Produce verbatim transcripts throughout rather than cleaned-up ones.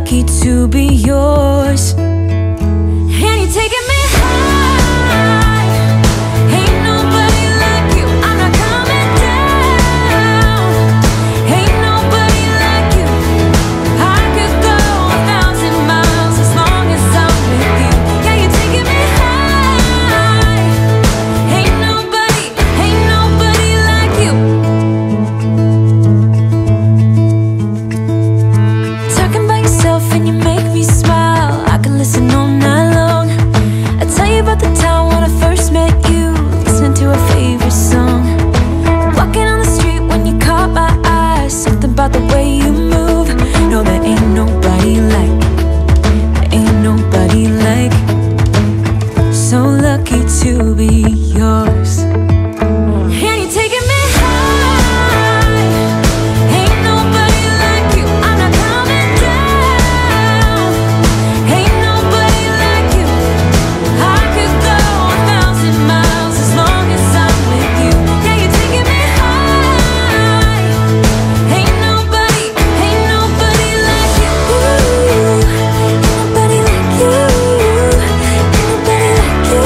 lucky to be yours. And you're taking me high. Ain't nobody like you. I'm not coming down. Ain't nobody like you. I could go a thousand miles as long as I'm with you. Yeah, you're taking me high. Ain't nobody, ain't nobody like you. Talking by yourself and you make me smile. I can listen all night long. I tell you about the time when I first met you, listening to our favorite song. Walking on the street when you caught my eyes, something about the way you move. No, there ain't nobody like, there ain't nobody like. So lucky to be yours. And you're taking me high. Ain't nobody like you. I'm not coming down. Ain't nobody like you. I could go a thousand miles as long as I'm with you. Yeah, you're taking me high. Ain't nobody, ain't nobody like you. Ain't nobody like you. Ain't nobody like you.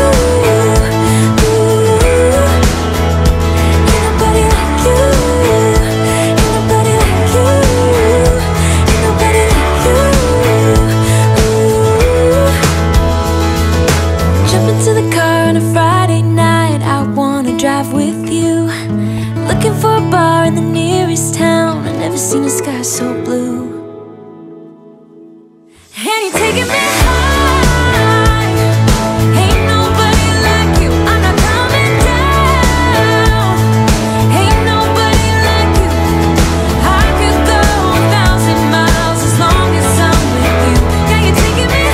Ain't nobody like you. Ain't nobody like you. Ain't nobody like you. Jump into the car on a Friday night. I wanna drive with you. Looking for a bar in the nearest town. I've never seen a sky so blue. And you're taking me high. Ain't nobody like you. I'm not coming down. Ain't nobody like you. I could go a thousand miles as long as I'm with you. Yeah, you're taking me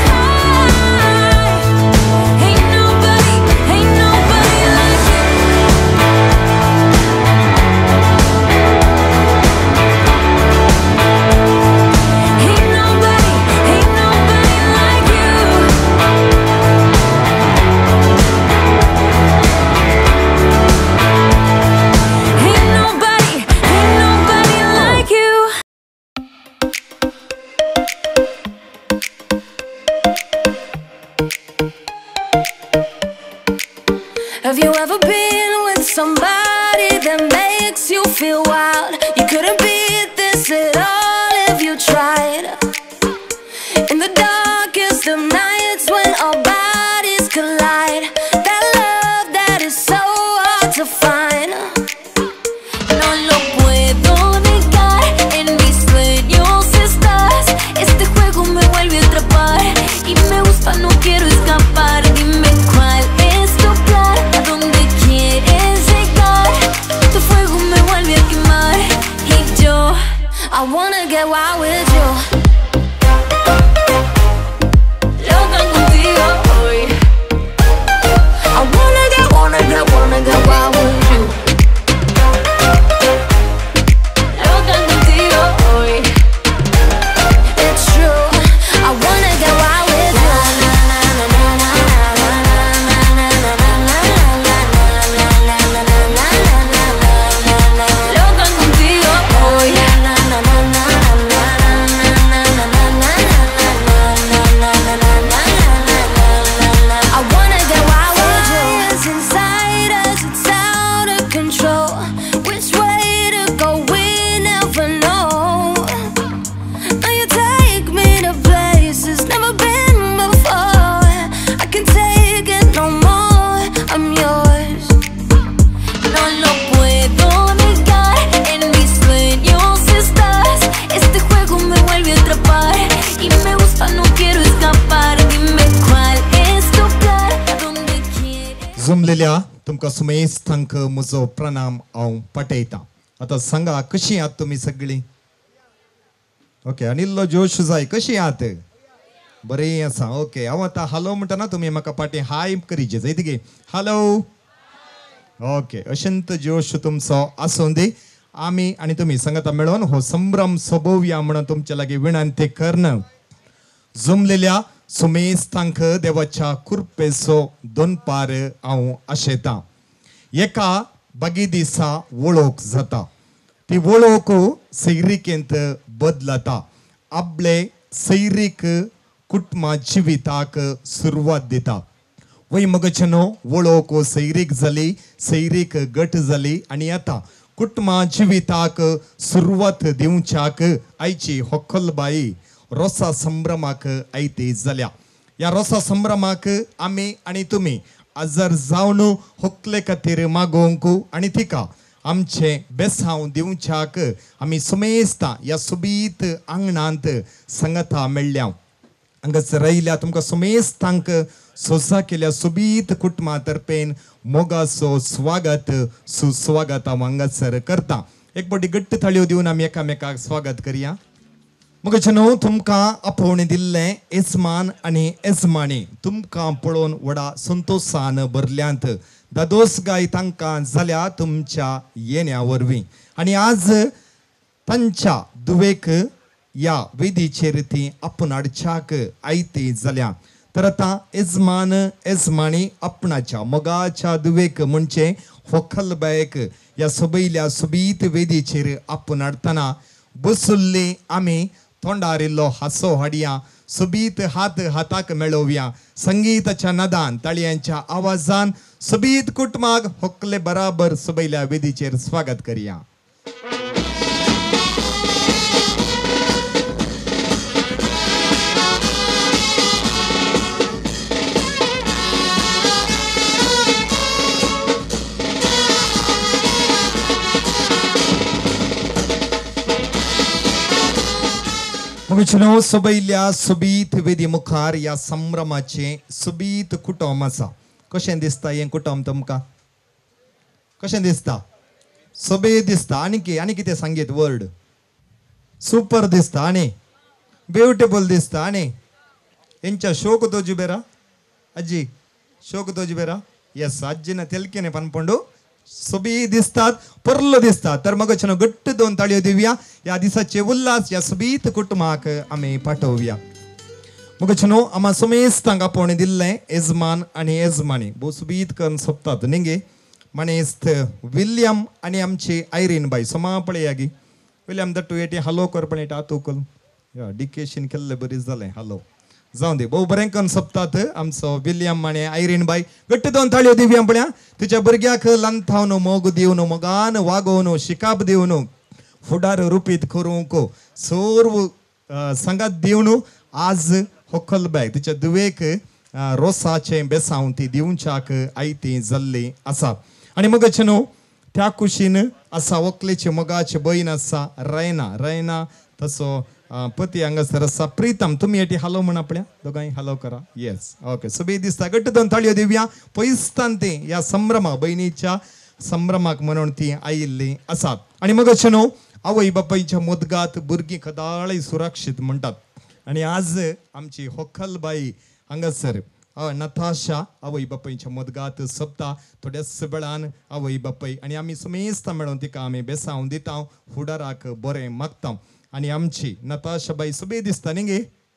high. Ain't nobody, ain't nobody like you. Ain't nobody, ain't nobody like you. Ain't nobody, ain't nobody like you. Have you ever been with somebody that makes you feel wild? You couldn't beat this at all if you tried. In the darkest of nights when our bodies collide, that love that is so hard to find. No lo puedo negar, en mis sueños estás. Este juego me vuelve a atrapar y me gusta, no quiero escapar. Dime cuál es tu plan, a dónde quieres llegar. Tu fuego me vuelve a quemar y yo, I wanna get wild with you. Loca contigo hoy. I wanna get, wanna get, wanna get wild with you. Loca contigo hoy. It's true. I wanna get wild with you. Loca contigo hoy. I wanna get wild with you. It's inside us, it's out of control. Which way to go, we never know. Now you take me to places never been before. I can take it no more, I'm yours. No lo puedo negar, en mis sueños estás. Este juego me vuelve a atrapar y me gusta, no quiero escapar. Dime cuál es tu plan, a dónde quieres. जमलेल्या तुमका Sumesh thank म्हजो प्रणाम हांव पाठयता. आतां सांगा कशी आहात तुम्ही सगळी? ओके, अनिल्लो जोश जाय, कशी आहात? बरें आसा. ओके, हांव आतां हालो म्हणटना तुमी म्हाका पाटी हाय करीचे जाय तिगे. हालो. ओके, अशंत जोश तुमचो आसूं दी. आमी आनी तुमी सांगाता मेळोन हो संभ्रम सोबोवया म्हणून तुमच्या लागीं विनंती करन. जमलेल्या सुमेश तांक देवाच्या कृपेचो दोन पार हांव आशेतां. एका बागी दिसा वळख जाता. ती वळख सैरिकेंत बदलता. आपले सैरीक कुटुंबा जिविताक सुरवात दिता वय मगचनो वळोक सैरीक जाली सैरीक गट जाली आणि आता कुटुंबा जिविताक सुरवात दिवच्याक आयची होक्कलबाई रोसा संभ्रमाक आयते जाल्या या रोसा संभ्रमाक आमी आणि तुम्ही आजर जावन होकले खातीर मागोवंक आणि तिका आमचे बेसांव दिवच्याक आमी सुमेस्ता या सुबीत आंगणांत संगता मेळ्ळ्या हांगासर रायल्या तुमकां सुमेस्तांक सोसा केल्या सुबीत कुटुंबा तर्फेन मोगाचो स्वागत सुस्वागत हांव हांगासर करता एक बडी गट्ट थाळयो दिवन आमी एकामेकाक स्वागत करया मगचनो तुमकां आपोवणें दिल्लें येजमान आनी येजमाणी तुमकां पळोवन व्हडा संतोशान भरल्यांत दादोसगाय तांकां जाल्या तुमच्या येण्या वरवीं आनी आज तांच्या दुवेक या वेदीचेर ती आपूण हाडच्याक आयती जाल्या तर आतां येजमान येजमाणी आपणाच्या मोगाच्या दुवेक म्हणजे होक्कलबायेक या सोबयल्या सुबीत वेदीचेर आपूण हाडटना बसुल्ली आमी तोंडार इल्लो हांसो हाडया सुबीत हात हाताक मेळोवया संगीताच्या नदान ताळयांच्या आवाजान सुबीत कुटुंबाक होकले बराबर सोबयल्या वेदीचेर स्वागत करया मगचनो सोबयल्या सुबीत वेदी मुखार या संभ्रमाचे सुबीत कुटुंब आसा कशें दिसता हें कुटुंब तुमकां कशें दिसता सोबे दिसता आनी कितें आनी कितें सांगीत वर्ड सुपर दिसता आनी ब्युटिफूल दिसता आनी हेंच्या शोक तोजी बेरा अज्जी शोक तोजी बेरा यस अज्जीನ ತೆಲ್ಕೆನೆ ಪನ್ಪೊಂಡು सोबी दिसतात पर्ल दिसतात तर मग गट्ट दोन ताळयो दिवया या दिसाचे उल्हास या सुबीत कुटुंबाक आमी पाठवया मग छनो आमा सुमेस्तांक आपोवणें दिल्लें येजमान आनी येजमाणी भोव सुबीत करून सोंपतात न्ही मणेस्त विल्यम आनी आमची आयरीन बाई सोमा पळया गी विल्यम दट्टू येटी हालो करपणे आतोकल या डिकेशन केल्लें बरी जालें हालो जाऊ दे भोव बरें करून सोंपतात आमचो विल्यम आनी आयरीन बाई गट्ट दोन ताळयो दिवया पळया तुज्या भुरग्याक लंथावन मोग दिवन मोगान वागोवन शिकाप दिवन फुडार रुपीत करूंक सर्व संगात दिवन आज होक्कलबाय तिच्या दुवेक रोसाचें बेसांव ती दिवच्याक आयती जाल्ली आसा आनी मगचनो त्या कुशीन आसा व्हंकलेची मोगाची बहीण आसा रैना रैना तसो पती हांगासर आसा प्रीतम तुमी हेटी हालो म्हण आपल्या दोगांय हालो करा येस ओके सुबे दिसता गट्ट दोन ताळयो दिवया पयसतान ती या संभ्रमा बहिणीच्या संभ्रमाक म्हणून ती आयिल्ली आसात आनी मगचनो आवय बापायच्या मोदगात भुरगीं कदाळय सुरक्षीत म्हणटात आनी आज आमची होक्कलबाई हांगासर नताशा आवय बापायच्या मोदगात सोंपता थोड्याच वेळान आवय बापाय आनी आमी सुमेस्ता मेळोन तिका आमी बेसांव दिता फुडाराक बरें मागता आनी आमची नताशाबाई सुबे दिसता न्ही गे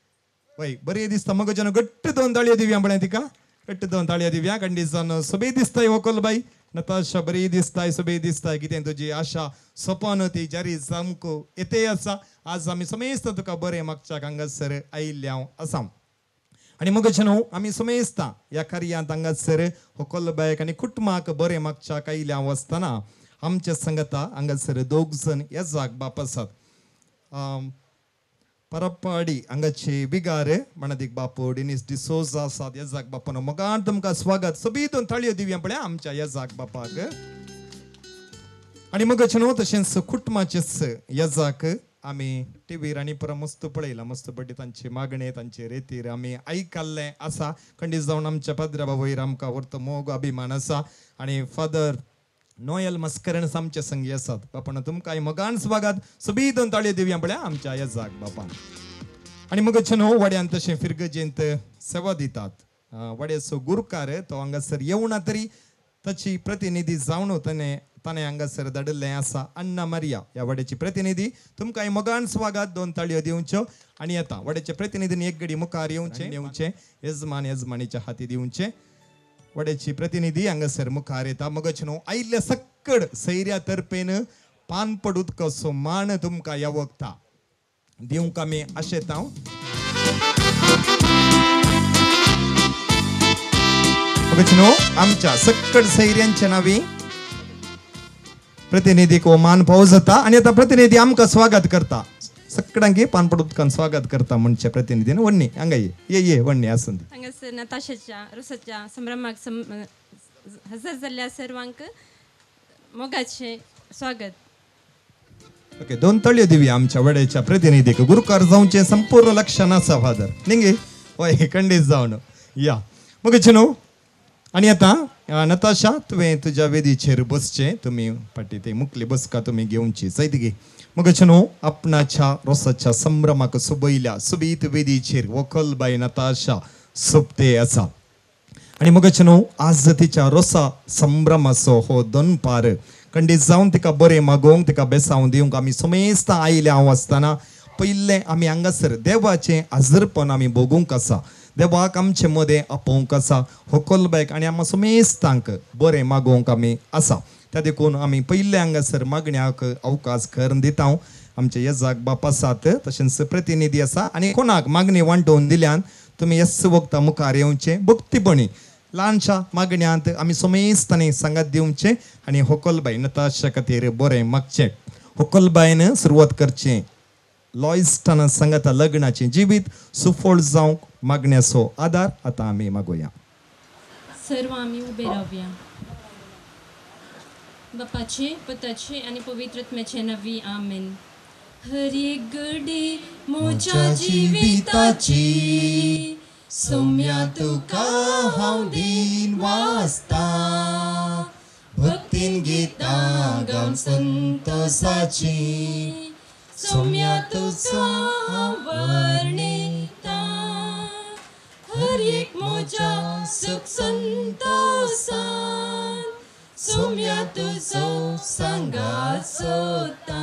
वय बरी दिसता मग जन गट्ट दोन ताळयो दिवया म्हळ्यार तिका गट्ट दोन ताळयो दिवया कंडिशन सुबे दिसताय होक्कलबाई नताशा बरी दिसताय सुबे दिसताय कितें तुजी आशा सोपन ती जारी सामको येते आसा आज आमी सुमेस्त तुका बरें मागच्याक हांगासर आयिल्ल्या आसा आनी मग न्हू आमी सुमेस्ता ह्या कार्यांत हांगासर होक्कलबायक आनी कुटुंबाक बरें मागच्याक आयिल्ल्या आसतना आमच्या संगता हांगासर दोग जण येजाक बाप आसात परप्पाडी हांगाचे बिगार मणदीक बापू डिनिस डिसोजा आसात येजाक बापान मोगान तुमकां स्वागत सोबीतून ताळयो दिवया पळय आमच्या येजाक बापाक आनी मग न्हू तशेंच कुटुंबाचेच येजाक आमी टीव्हीर आनी परत मस्त पळयला मस्त बड्डी तांची मागणे तांचे रेतीर आमी आयकल्लें आसा खंडीत जावन आमच्या पाद्रा बाबा आमकां व्हरतो मोग अभिमान आसा आनी फादर नोयल मस्करण आमचे संगी आसात बापान तुमकां मोगान स्वागत सोबीत दोन ताळयो दिवया पळय आमच्या येजाक बापान आनी मग न्हू वड्यान तशें फिरगजेंत सेवा दितात वड्याचो गुरकार तो हांगासर येवना तरी ताची प्रतिनिधी जावन ताणें ताणें हांगासर धाडिल्लें आसा अन्ना मारिया ह्या वड्याची प्रतिनिधी तुमकां मोगान स्वागत दोन ताळयो दिवच्यो आनी येता वड्याच्या प्रतिनिधीन एक घडी मुखार येवचें येवचें येजमान येजमानीच्या हाती दिवचें वड्याची प्रतिनिधी हांगासर मुखार येता मगच न्हू आयिल्ल्या सक्कड सैऱ्या तर्फेन पानपड उदकाचो मान तुमकां ह्या वखता दिवंक आमी आशेता न्हू आमच्या सक्कड सैर्यांच्या नावी प्रतिनिधीक हो मान फावो जाता आणि आता प्रतिनिधी आमकां स्वागत करता सक्कडांकी पानपड उदकान स्वागत करता म्हणचे प्रतिनिधीन वन्नी हांगा ये ये ये वन्नी आसन हांगासर नताशाच्या रोसाच्या संभ्रमाक सम हजर जाल्ल्या सर्वांक मोगाचे स्वागत ओके दोन तळयो दिवया आमच्या वड्याच्या प्रतिनिधीक गुरुकार जावचे संपूर्ण लक्ष नासा फादर निंगे होय खंडीत जावन या मग न्हू आणि आता नताशा तुवें तुज्या वेदीचेर बसचे तुम्ही फाटी ते मुखली बसका तुम्ही घेवची सैत घे मग न्हू आपणाच्या रोसाच्या संभ्रमाक सुबयल्या सुबीत वेदीचेर वखलबाई नताशा सोपते आसा आणि मग न्हू आज तिच्या रोसा संभ्रमाचो हो दनपार खंडीत जावन तिका बरें मागोवंक तिका बेसांव दिवंक आमी समेस्त आयले हांव आसतना पयले आमी हांगासर देवाचें आजरपण आमी भोगूंक आसा देवाक आमचे मदें आपोवंक आसा होकोलबायक आनी आमी समेस्तांक बरें मागोवंक आमी आसा त्या देखून आमी पयले हांगासर मागण्याक अवकाश करून दिता आमचे येजाक बाप आसात तशेंच प्रतिनिधी आसा आनी कोणाक मागणी वांटोवन दिल्यान तुमी येस वक्ता मुखार येवचे भक्तीपणी ल्हानशा मागण्यांत आमी समेस्तांनी सांगात दिवचे आनी होकोलबाई नताशा खातीर बरें मागचें होकोलबायन सुरवात करचें लॉयस्टन संगता लग्नाचे जिवीत सुफळ जावंक मागण्याचो आदार आता आमी मागोया सर्व आम्ही उभे राहूया बापाचे पुताचे आणि पवित्र आत्म्याचे नावी आमेन हर एक घडी मोच्या जिविताची सौम्या तुका हांव दिन वाचता भक्तीन गितां गावन संतोषाची सौम्या तुझा वर्णिता हर एक मोजा सुख संतोषान सौम्या तुझो संगात सोता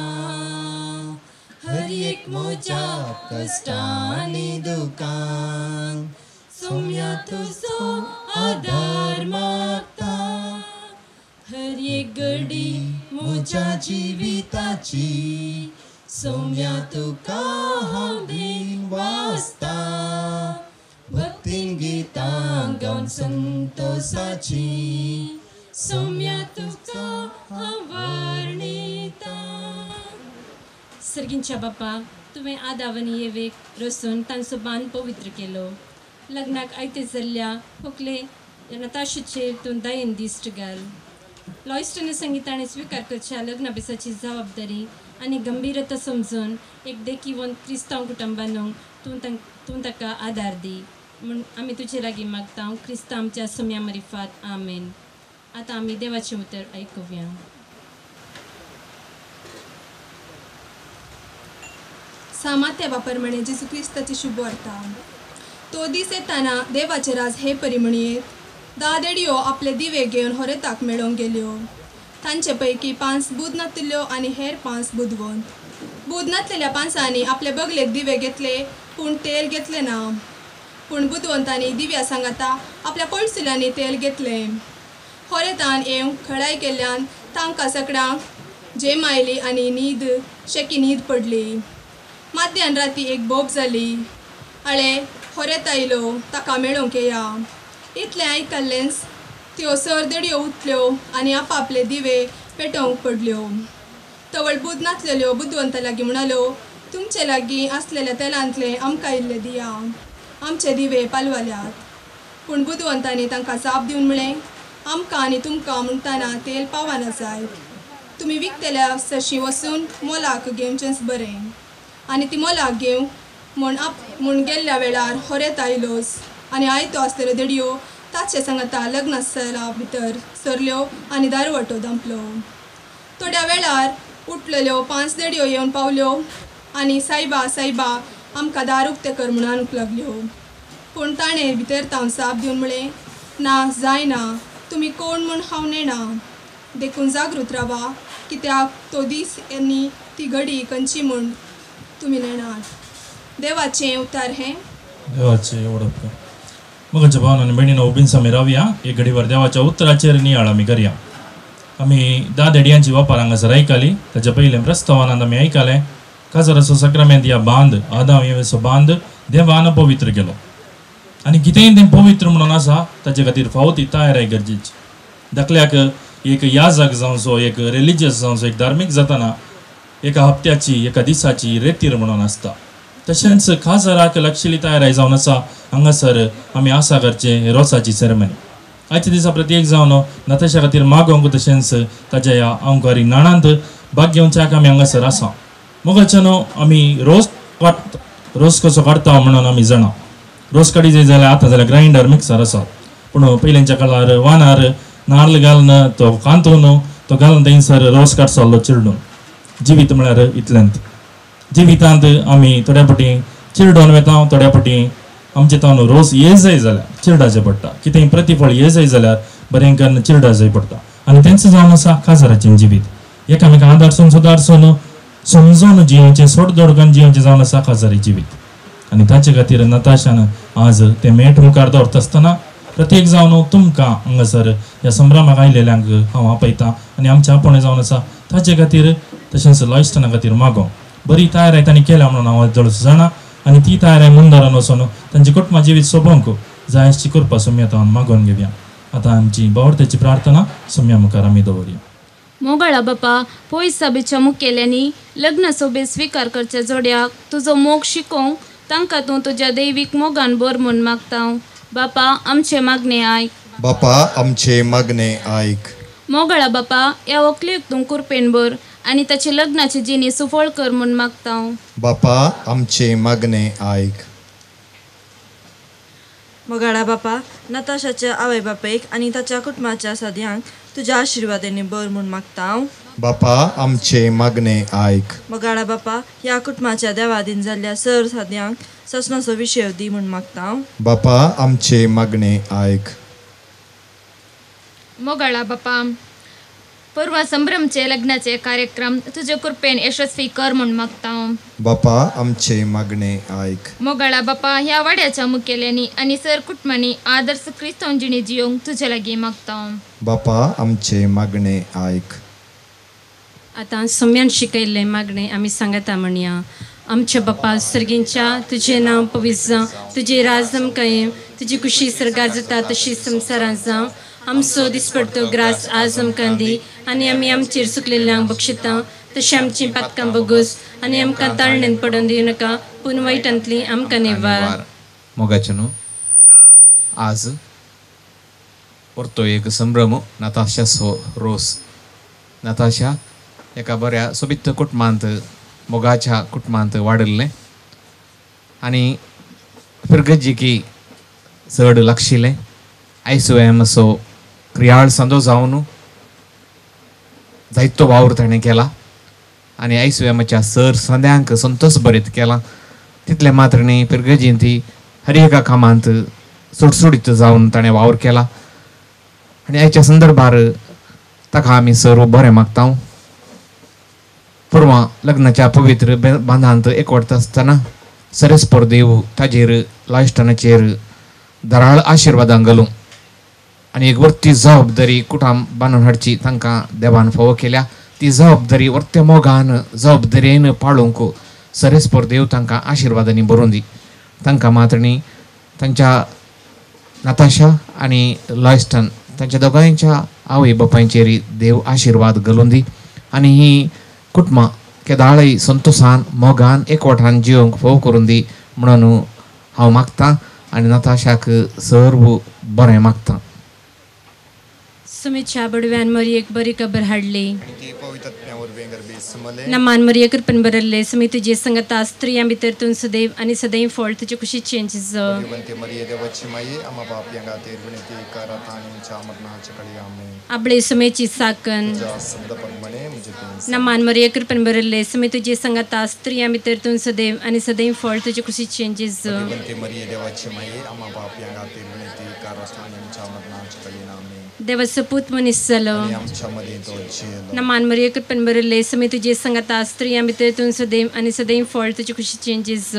हर एक मोजा कष्टानी दुकान सौम्या तुझो आधार मागता हर एक घडी मोजा जिविताची सौम्या तुका हांव दिन वाचता भक्तीन गितां गावन संतोषाची सौम्या तुका हांव वर्णिता सर्गींच्या बापा तुवें आदावनी येवेक रसून तांचो बांद पवित्र केलो लग्नाक आयते जाल्ल्या होकले नताशेचेर तूं दायेन दिश्ट घाल लॉयस्टन संगीताने स्वीकार करच्या लग्न बेसाची जबाबदारी आणि गंभीरता समजून एक देखीवंत क्रिस्तांव कुटुंबांक तूं तूं ताका आदार दी म्हूण आमी तुजे लागीं मागता क्रिस्तांव आमच्या सम्या मरिफात आमेन आतां आमी देवाचें उतर आयकुया सामात्या वापरमणे जेजू क्रिस्ताची शुभ वार्ता तो दीस येताना देवाचे राज हे परी म्हणयेत धा देडयो आपले दिवे घेवन होरेताक मेळोवंक गेल्यो तांचे पैकी पांच बूद नातल्यो आनी हेर पांच बुदवंत बूद नातलेल्या पांचांनी आपले बगलेक दिवे घेतले पूण तेल घेतले ना पूण बुदवंतांनी दिव्या सांगाता आपल्या कळसुल्यांनी तेल घेतले होरेतान येवंक खळाय केल्ल्यान तांकां सगळ्यांक जेम आयली आनी न्हीद शेकी न्हीद पडली माध्यान राती एक बोब जाली आळे होरेत आयलो ताका मेळोवंक येया इतलें आयकल्लेंच त्यो सरदड्यो उठल्यो आनी आपआपले दिवे पेटोवंक पडल्यो तवळ बूद नाचलेल्यो बुदवंता लागीं म्हणाल्यो तुमचे लागीं आसलेल्या तेलांतले आमकां इल्ले दिया आमचे दिवे पालवाल्यात पूण बुदवंतांनी तांकां जाप दिवन म्हळें आमकां आनी तुमकां म्हणटाना तेल पावना जाय तुमी विकतेल्या सशी वचून मोलाक घेवचेंच बरें आनी ती मोलाक घेवंक म्हूण आप म्हूण गेल्ल्या वेळार होरेत आयलोच आनी आयतो आसलेल्यो देडयो ताचे सांगता लग्न स्थळा भितर सरल्यो आनी दारवटो दांपलो थोड्या वेळार उठलेल्यो पांच देडयो येवन पावल्यो आनी सायबा सायबा आमकां दार उक्ते कर म्हणून आणूंक लागल्यो पूण ताणें भितर तावन जाप दिवन म्हळें ना जायना तुमी कोण म्हूण हांव नेणा देखून जागृत रावा कित्याक तो दीस आनी ती घडी खंयची म्हूण तुमी नेणात देवाचें उतार हें देवाचे ओळख मगच्या भावनांनी बहिणीनं उबीन समी रावया एक घडीवर देवाच्या उतराचेर नियाळ आमी करया आमी धा देडयांची वापर हांगासर आयकली ताच्या पयले प्रस्तावानांत आमी आनी कितेंय तें पवित्र म्हणून आसा ताचे खातीर फावो ती तयाराय गरजेची. दाखल्याक एक याजक जावं सो एक रिलिजियस जावं सो एक धार्मीक जाताना एका हप्त्याची एका दिसाची रेतीर म्हणून आसता. तशेंच खासराक लागशिल्ली तयाराय जावन आसा हांगासर आमी आसा करचे रोसाची सेरेमनी. आयच्या दिसा प्रत्येक जावन नताशा खातीर मागोंक तशेंच ताच्या ह्या अवंकारी नाणांत भाग घेवच्याक आमी हांगासर आसा. मोगाच्यान आमी रोस काडटा रोस कसो काडटा म्हणून आमी जाणा. रोस काडी जाय जाल्यार आतां जाल्यार ग्रायंडर मिक्सर आसा, पूण पयलींच्या काळार वानार नाल्ल घालून तो कांतून तो घालून थंयसर रोस काडसालो चिरडून. जिवीत म्हळ्यार इतल्यांत. जिवितांत आमी थोड्या फावटी चिरडोन वेता, थोड्या फावटी आमचे तावन रोस ये जाय जाल्यार चिरडाचें पडटा. कितेंय प्रतिफळ ये जाय जाल्यार बरें करून चिरडा जाय पडटा. आनी तेंच जावन आसा खासराचें जिवीत. एकामेकां आदारसून सुदारसून समजून जियोचें सोड दोडकान जियोचें जावन आसा खासरी जिवीत. आनी ताचे खातीर नताशान आज तें मेट मुखार दवरता आसतना प्रत्येक जावन तुमकां हांगासर ह्या संभ्रमाक आयलेल्यांक हांव आपयतां आनी आमचें आपुणें जावन आसा ताचे खातीर तशेंच लॉयस्टना खातीर मागो. बरी तयाराय तांणी केल्या म्हणून हांव जळस जाणा आनी ती तयाराय मुंदारान वचून तांची कुटुंबा जिवीत सोबोवंक जाय अशी कृपा सुम्या तावन मागोवन घेवया. आतां आमची बावडतेची प्रार्थना सुम्या मुखार आमी दवरया. मोगळा बापा, पोयस सभेच्या मुखेल्यांनी लग्न सोबे स्वीकार करच्या जोड्याक तुजो मोग शिकोवंक तांकां तूं तुज्या दैवीक मोगान बर म्हूण मागता. बापा, आमचे मागणे आयक. बापा, आमचे मागणे आयक. मोगळा बापा, ह्या व्हंकलेक तूं कुरपेन बर आनी ताचे लग्नाची जिणी सुफळ कर म्हूण मागता. बापा, आमचे मागणे आयक. मोगाळा बापा, नताशाच्या आवय बापेक आनी ताच्या कुटुंबाच्या सद्यांक तुज्या आशिर्वादांनी बर म्हूण मागता. बापा, आमचे मागणे आयक. मोगाळा बापा, ह्या कुटुंबाच्या देवादीन जाल्ल्या सर सद्यांक ससनाचो विशय दी म्हूण मागता. बापा, आमचे मागणे आयक. मोगळा बापा, परवा संभ्रमचे लग्नाचे कार्यक्रम तुझे कृपेन यशस्वी कर म्हूण मागता. बापा, आमचे मागणे आयक. मोगळा बापा, ह्या वाड्याच्या मुखेल्यांनी आनी सर कुटुंबांनी आदर्श क्रिस्तांव जिणी जियोंक तुजे लागीं मागता. बापा, आमचे मागणे आयक. आतां सम्यान शिकयल्लें मागणें आमी सांगता म्हणया. आमच्या बापा सर्गींच्या तुजें नांव पवित्र जावं, तुजें राज आमकां येवं, तुजी खुशी सर्गार जाता तशी संवसारांत जावं. आमचो दिसपडतो ग्रास आज आमकां दी आनी आमी आमचेर चुकलेल्यांक बक्षिता तशें आमचीं पातकां बगूस आनी आमकां ताळणेन पडोवन दिवं नाका, पूण वायटांतली आमकां निवार. मोगाचे न्हू आज परतो एक संभ्रम नताशा सो रोस. नताशा एका बऱ्या सोबित कुटुंबांत मोगाच्या कुटुंबांत वाडल्लें आनी फिरगज्जिकी चड लागशिल्लें. आयसोएम असो क्रियाळ सांदो जावन जायतो वावर ताणें केला आनी आयसोएमाच्या सर सद्यांक संतोश भरीत केला. तितले मात्र न्ही, पिरगजीन ती हर एका कामांत सुटसुडीत जावन ताणें वावर केला आनी आयच्या संदर्भार ताका आमी सर बरें मागता. परवा लग्नाच्या पवित्र बांदांत एकवटता आसतना सरेस्पर देव ताजेर लॉयस्टनाचेर दराळ आशिर्वादां घालूं आनी एक वर्ती जबाबदारी कुटाम बांदून हाडची तांकां देवान फावो केल्या. ती जबाबदारी वर्त्या मोगान जबाबदारेन पाळोवंक सरेस्पर देव तांकां आशिर्वादांनी भरून दी. तांकां मात्र न्ही, तांच्या नताशा आनी लॉयस्टन तांच्या दोगांयच्या आवय बापायचेर देव आशिर्वाद घालून दी आनी ही कुटुंबां केदाळय संतोशान मोगान एकवटान जियोंक फावो करून दी म्हणून हांव मागतां आनी नताशाक सर्व बरें मागतां. सुमीच्या बडव्यान मरी एक बरी खबर हाडली. नमान मरी कृपन बरल्ले सुमी तुजे संगता स्त्रियां भितर तूं सदैव आनी सदैव फळ तुजे कुशीचें जिज. आपले सुमेची साकन नमान मरी कृपन बरल्ले सुमी तुजे संगता स्त्रियां भितर तूं सदैव आनी सदैव फळ तुजे कुशीचें जिज. देवाचो पूत मनीस जालो. नमान मरी कृपन बरल्ले सुमी तुजे संगता स्त्रियां भितर तूं सदैव आनी सदैव फळ तुजे कुशीचें जिज.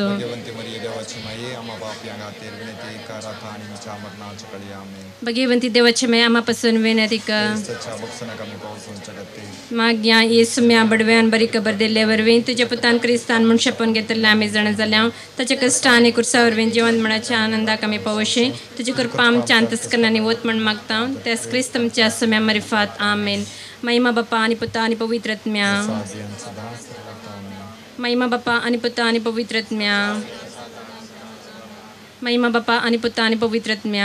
भगवंती देवाचे माय आम्हा पासून विनंती कर. मागया येसू म्या बडव्यान बरी खबर दिले वरवीं तुझ्या पुतान क्रिस्तान म्हूण शपन घेतले आमी जाण जाल्या ताच्या कश्टा आनी कुर्सा वरवीं जिवंत मनाच्या आनंदाक आमी पावोशे तुजी कृपा आमच्या अंतस्करणांनी वत म्हण मागता त्यास क्रिस्त आमच्या सुम्या मरिफात आमेन. महिमा बापा आणि पुता आणि पवित्रत्म्या महिमा बापा आणि पुता आणि पवित्रत्म्या महिमा बापा आणि पुता आणि पवित्रत्म्या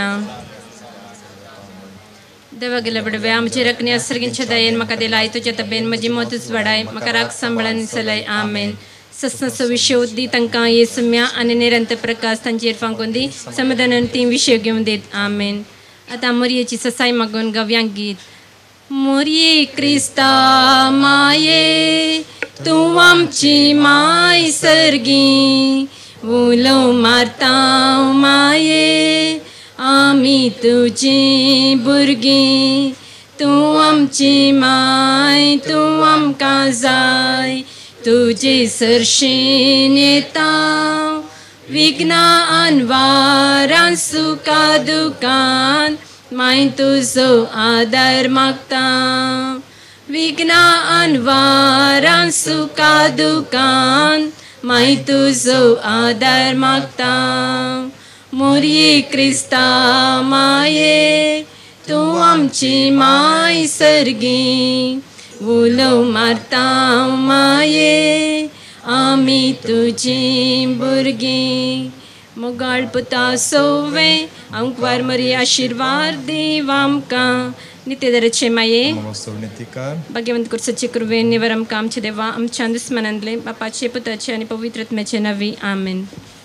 देवा गेल्या बडव्या आमची रकणी असर्गींच्या दयेन म्हाका दिलाय तुझ्या तब्येन म्हजी मोतूच वाडाय म्हाका राग सांबाळून चलय आमेन. सस्नसो विषय उद्दी तांकां येसुम्या आनी निरंतर प्रकाश तांचेर फांकून दी समाधानान ती विशय घेवन देत आमेन. आतां मोरयेची ससाय मागून गव्यांक गीत. मोरये क्रिस्ता माये तूं आमची माय सर्गी उलो मारता माये आमी तुजी भुरगीं तूं आमची माय तूं आमकां जाय तुजे सरशीन येता विघ्नां आनवारां सुखा दुखान माय तुजो आदार मागता विघ्नां आनवारां सुखा दुखान माय तुजो आदार मागता. मोरये क्रिस्ता माये तूं आमची माय सर्गी उलो मारता माये आमी तुजी भुरगीं. मोगाळ पुता सोवे आमकां मरी आशिर्वाद दीव आमकां नित्यधरचे माये भाग्यवंत कुर्साचे कुरवे निवर आमकां आमचे देवा आमच्या दुस्मनांतले बापाचे पुताचे आनी पवित्रत्म्याचे नवी आमेन.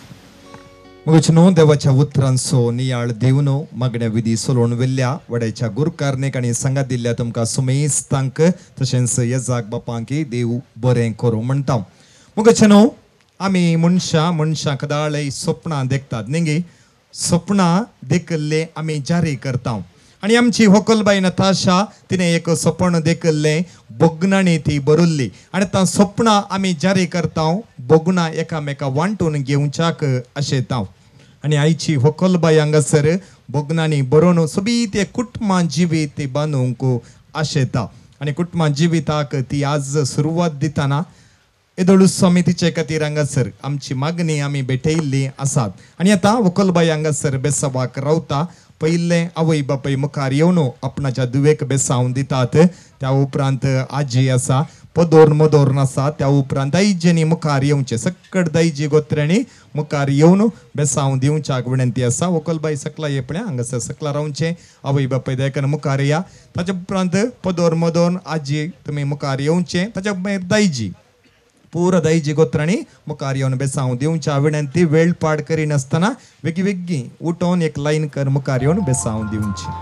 मगचनो देवाच्या उतरांचो नियाळ देवनो मागण्या विधी सोलोवन वेल्ल्या वड्याच्या गुरकारनेक आनी संगात दिल्ल्या तुमकां सुमेस्तांक तशेंच येजाक बापांकी देव बरें करूं म्हणटा. मगचनो आमी मनशां मनशां कदाळय स्वप्नां देखतात न्ही स्वप्नां देखल्ले आमी जारी करता आनी आमची होकलबाई नताशा तिने एक स्वप्न देखल्लें बोगनांनी ती बरयल्ली आनी तां स्वप्नां आमी जारी करता बोगनां एकामेका वांटून घेवच्याक आशेता. आनी आयची होकलबाई हांगासर बोगनांनी बरोवन सोबी ते कुटुंबां जिवीत बांदूंक आशेता आनी कुटुंबां जिविताक ती आज सुरवात दितना येदोळू स्वामी तिचे खातीर हांगासर आमची मागणी आमी भेटयिल्ली आसात. आनी आतां होकलबाई हांगासर बेसावाक रावता पयले आवय बापाय मुखार येवन आपणाच्या दुवेक बेसावन दितात. त्या उपरांत आजी आसा पदोर मदोर आसा त्या उपरांत दायजेनी मुखार येवचे सकट दायजी गोत्र्यांनी मुखार येवन बेसावन दिवच्याक विनंती आसा. व्हंकलबाई सकला येपण्या हांगासर सकला रावचे आवय बापाय दयकन मुखार या ताच्या उपरांत पदोर मदोर आजी तुमी मुखार येवचे ताच्या मागीर दायजी पूर दायजी गोत्रांनी मुखार येवन बेसावन दिवच्या विनंती. वेळ पाड करिनासतना वेगळी वेगळी उठोवन एक लायन कर मुखार येवन बेसावन दिवची.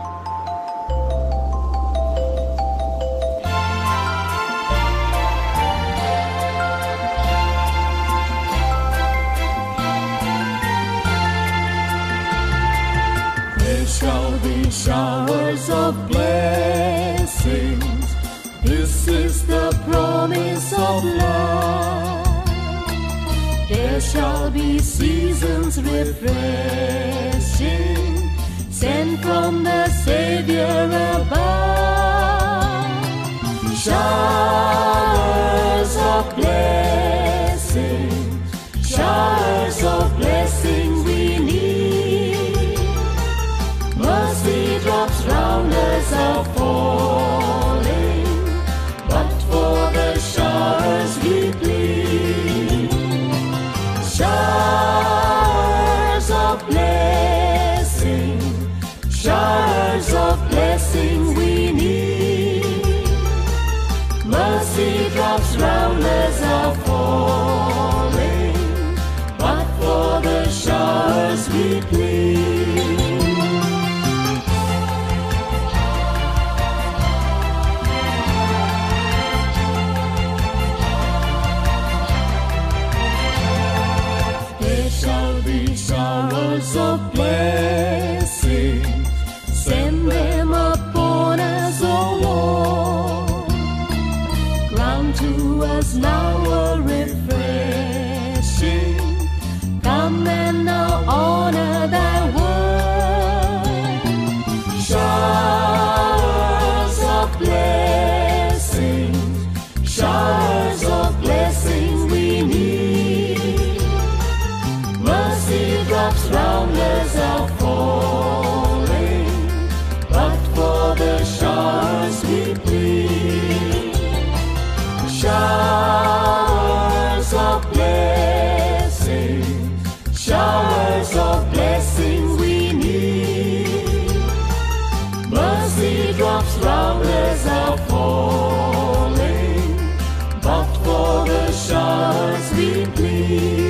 There shall be showers of blessings. This is the promise of love. There shall be seasons refreshing, sent from the Savior above. Showers of blessing, showers of blessing we need. Mercy drops round us are falling, but for the showers we plead. Showers of blessing, showers of blessing we need. Mercy drops round us are falling, but for the showers we plead. Showers of blessing, send them upon us, O Lord. Grant to us now a refreshing. Come and now honor thy word. Showers of blessing, Showers of blessing, showers of blessing we need. Mercy drops round us are falling, but for the showers we plead.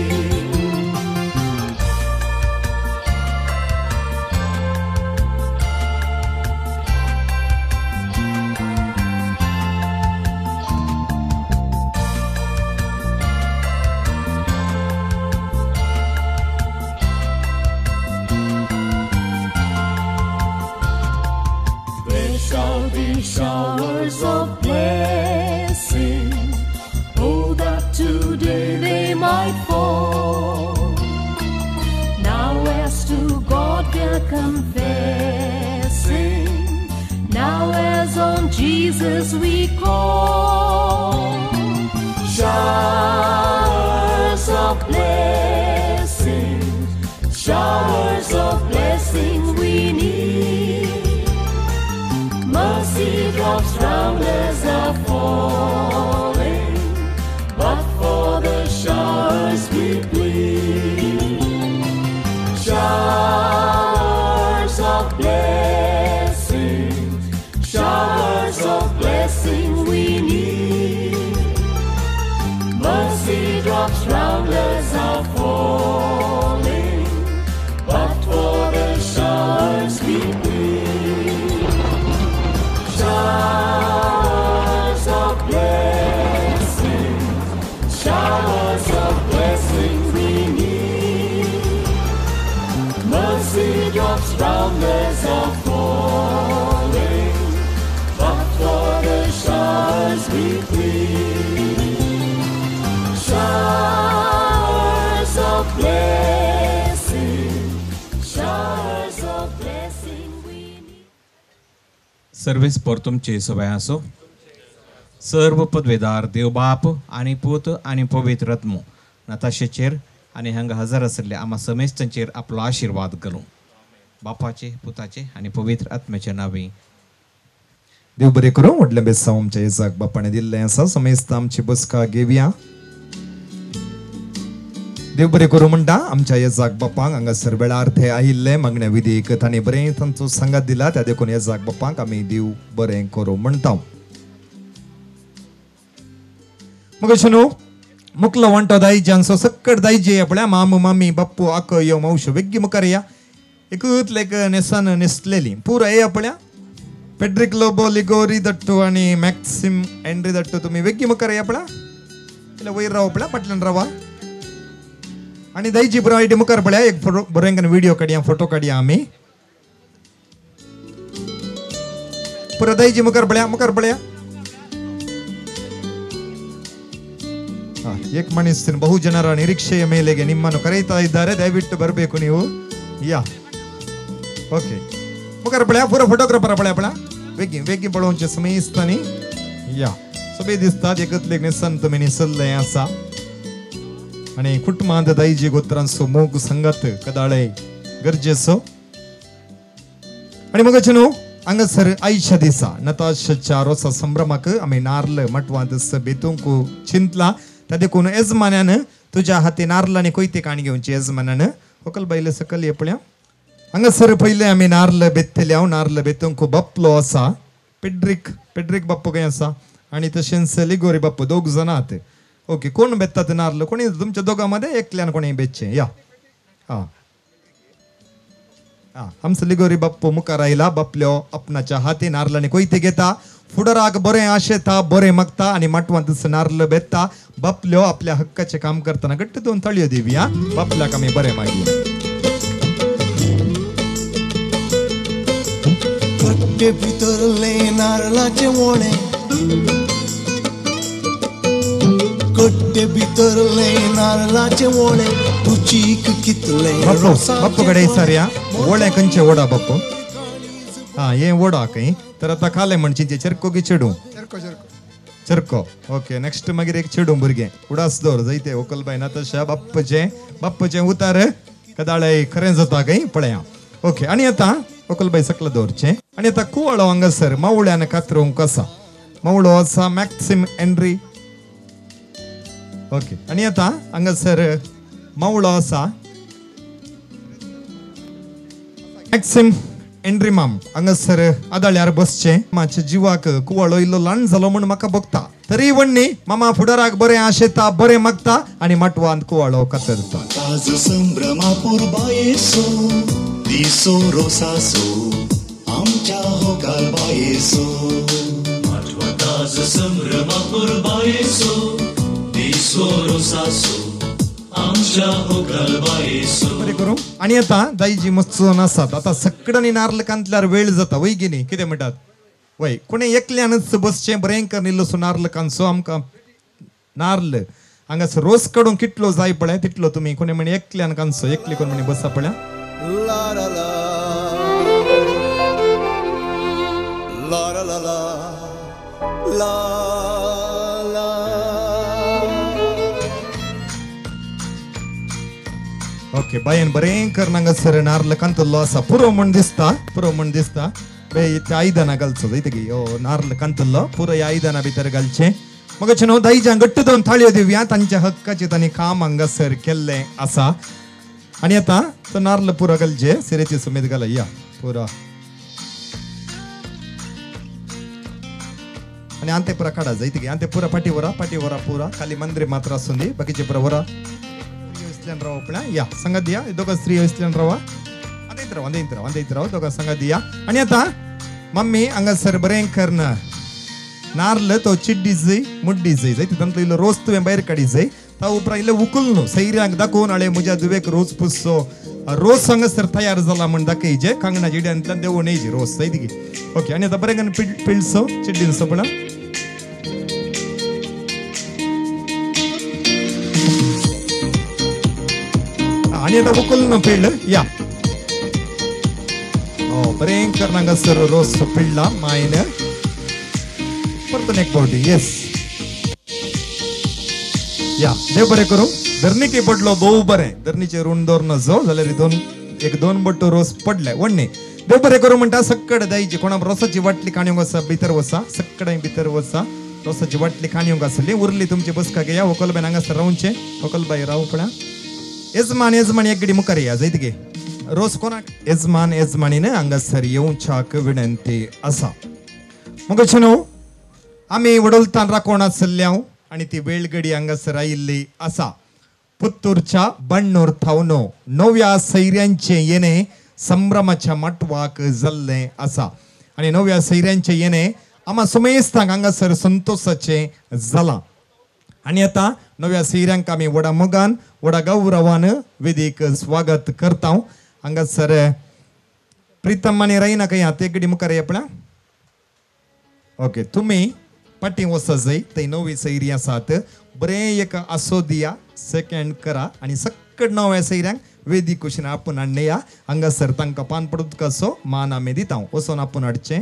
Showers of blessing, oh that today they might fall. Now as to God we're confessing, now as on Jesus we call. Showers of blessing, showers of blessing we need. Mercy drops round us are falling, but for the showers we plead. Showers of blessing, showers of blessing we need. Mercy drops round us are falling, but for the showers we plead. Showers of blessing, showers of blessing we need. Mercy drops round us are falling, but for the showers we plead. Showers of blessing, showers of blessing we need. Service पर तुमचे सवय असो. सर्व पदवेदार देवबाप आणि पूत आणि पवित्र आत्मो नताशेचेर आणि हांगा हजर आसले आम्हा समेस्तांचेर आपलो आशीर्वाद घालूं. बापाचे पुताचे आणि पवित्र आत्म्याच्या नावे. देव बरें करूं. व्हडलें बेसांव आमच्या येजाक बापाने दिल्लें आसा. समेस्त आमची बसका घेवया. देव बरें करूं म्हणटा आमच्या येजाक बापाक हांगासर वेळार थंय आयिल्ले मागण्या विधेयक तांणी बरें तांचो संगात दिला. त्या देखून येजाक बापाक आमी देव बरें करूं म्हणटा. मग न्हू मुकलो वांटो दायजांचो सक्कट दायजे आपल्या मामू मामी बाप्पू आक यो मावशो वेग्गी मुखार या. एकूच लेक नेसान न्हेसलेली पुरा ये आपल्या पेड्रिक लोबो लिगोरी दट्टू आणि मॅक्सिम एंड्री दट्टू तुम्ही वेग्गी मुखार या आपल्या इला वयर राव आपल्या फाटल्यान रावा आणि दायजी पुरा आयडी मुखार पळया. एक फोटो बरें व्हिडिओ काडया फोटो काडया आमी. पुरा दायजी मुखार पळया मुखार पळया. एक ಮನಸ್ ಬಹು ಜನರ ನಿರೀಕ್ಷೆಯ ಮೇಲೆಗೆ ನಿಮ್ಮನ್ನು ಕರೆಯುತ್ತಾ ಇದ್ದಾರೆ. ದಯವಿಟ್ಟು ಬರಬೇಕು ನೀವು. ಯಾ ಓಕೆ ಮುಖರ पळया पुरा फोटोग्राफर पळया पळा वेगी वेगी पळोवचे समेस्तानी. या सगळे दिसतात एकतले नेसन तुम्ही निसल्ले आसा आणि कुटुंबांत दायजी गोत्रांचो मोग संगत कदाळे गरजेचो. आणि मग न्हू हांगासर आयच्या दिसा नताशाच्या रोसा संभ्रमाक आमी नार्ल मटवांत बेतूंक चिंतला. त्या देखून यजमान्यान तुझ्या हाती नारलांनी कोयते काणी घेवची. यजमानान होकल बायले सकल ये पळया हांगासर पयले आमी नारल बेतले हांव नारल बेतूंक बापलो आसा. पेड्रिक पेड्रिक बाप्पू खंय आसा आणि तशेंच लिगोरी बाप्पू दोग जणात. ओके कोण बेततात नारल कोणी तुमच्या दोघांमध्ये एकल्यान कोणी बेतचे. या हा हा आमचो लिगोरी बाप्पू मुखार आयला. बापल्यो आपणाच्या हाती नारलांनी कोयते घेता. फुडाराक बरें आशेता बरें मागता आणि माटवांत नारळ बेतता. बापल्यो आपल्या हक्काचे काम करताना घट्ट दोन तळयो देवया. बापल्याक आमी बरें मागया. कट्टे भितरले नारळाचे वोणे कट्टे भितरले नारळाचे वोणे तुचीक कितले बाप्पू कडे सारया ओळे खंयचे ओडा बाप्पू. हा हे ओडा खंय तर आता खाले म्हणची चरको की चेडू चरको. ओके नेक्स्ट मागीर एक चेडू भुरगे उडास दवर जायते ओकलबाई ना तशा बाप्पाचे बाप्पाचे उतार कदाळे खरें जाता खंय पळया. ओके आणि आता ओकलबाई सकला दवरचे. आणि आता कुवाळो हांगासर मावळ्यान कातरूंक आसा. मावळो आसा मॅक्सिम एंड्री ओके आणि आता हांगासर मावळो आसा मॅक्सिम एंड्रिमाम हांगासर आदाळ्यार बसचे माचे जिवाक कुवाळो इल्लो ल्हान जालो म्हूण म्हाका बघता तरी वण्णी मामा फुडाराक बरें आशेता बरें मागता आनी माटवांत कुवाळो कातरता ताजो संभ्रमापूर बायेसो दिसो रोसासो आमच्या होकार बायेसो माटवा ताजो संभ्रमापूर बायेसो दिसो रोसासो आमच्या होकार बायेसो बरें करूं आनी आतां दायजी मस्तून आसात आतां सकडांनी नारळ कांतल्यार वेळ जाता वय गिनी कितें म्हणटात वय कोणें एकल्यानच बसचें बरें करिल्लो नारळ कांसो आमकां नारळ हांगासर रोस काडूंक कितलो जाय पळय तितलो तुमी कोणें म्हणे एकल्यान कांसो एकली कोण म्हणे बसा पळय ला ला ला ला ला ला ला ला ओके बायन बरें कर हांगासर नारळ कांतल्लो आसा पुरो म्हण दिसता पुरो म्हण दिसता बे ते आयदनां घालचो जायते हो नारळ कांतल्लो पुरो ह्या आयदनां भितर घालचें मग न्हू दायजांक घट्ट दोन थाळयो दिवया तांच्या हक्काचें तांणी काम हांगासर केल्लें आसा आनी आतां तो नारळ पुरो घालचे सिरेची सुमेद घाला या पुरो आनी आंते पुरा काडा जायते आंते पुरा पाटी वरा पाटी वरा पुरा खाली मंदिर मात्र आसूं दी बाकीचे पुरा वरा स्त्रियो राव पळय या सांगात दिया दोगा स्त्रियो इतल्यान रावा अंदेत राव अंदेत राव अंदेत राव दोगा सांगात दिया आनी आतां मम्मी हांगासर बरें करना नारळ तो चिड्डी जाय मुड्डी जाय जाय तांतलो इल्लो रोस तुवें भायर काडी जाय ता उपरांत इल्लो उकल न्हू सैऱ्यांक दाखोवन हाडे म्हज्या दुवेक रोस पुसो रोस हांगासर तयार जाला म्हण दाखयचे कांगणा जिड्यांतल्यान देंवून येयची रोस जाय ती ओके आनी आतां बरें करून पिळ पिळसो चिड्डीनसो पळय आनी आतां उकल न्हू पिळ या ओ बरें करून हांगासर रोस पिळ्ळा मायन परतून एक पावटी येस या देव बरें करूं धरणीकी पडलो भोव बरें धरणीचेर उण दवर नजो जाल्यार दोन एक दोन बट्टो रोस पडले वण्णे देव बरें करूं म्हणटा सक्कड दायची कोणा रोसाची वाटली काणयोंक आसा भितर वसा सक्कड भितर वसा रोसाची वाटली काणयोंक आसली उरली तुमची बसका घेया व्हंकलबायन हांगासर रावचें व्हंकलबाई राव पळय येजमान येजमानी एक घडी मुखार या जायत गे रोस कोणाक येजमान येजमानीन हांगासर येवच्याक विनंती आसा मग न्हू आमी वडोलतान राखोण आसल्या आनी ती वेळगडी हांगासर आयिल्ली आसा पुत्तूरच्या बण्णूर थावनो नव्या सैऱ्यांचे येणे संभ्रमाच्या माटवाक जाल्लें आसा आनी नव्या सैऱ्यांचे येणे आमा सुमेस्तांक हांगासर संतोषाचें जालां आनी आतां नव्या सैऱ्यांक आमी व्हडा मोगान व्हडा गौरवान वेदीक स्वागत करता हांगासर प्रितम आनी रायनाक या ते गडी मुखार या पळय ओके तुमी पाटी वसा जाय थंय नवी सैरी आसात बरें एक आसो दिया सेकंड करा आनी सक्कड नव्या सैऱ्यांक वेदी कुशीन आपूण हाडने या हांगासर तांकां पान पडूत कसो मान आमी दिता वचोन आपूण हाडचें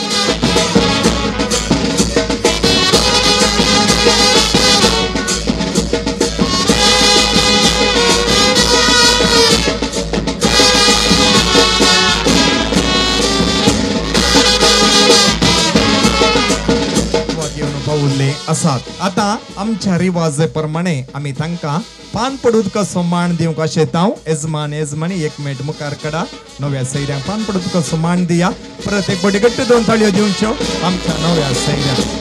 पावले आसात आता आमच्या रिवाज प्रमाणे आमी तांकां पान पडूत कसो मान दिवंक आशेता येजमान येजमानी एक मिनट मुखार काडा नव्या सैऱ्यांक पान पडूत कसो मान दिया परत एक बडी घट्ट दोन थाळयो दिवच्यो आमच्या नव्या सैऱ्यांक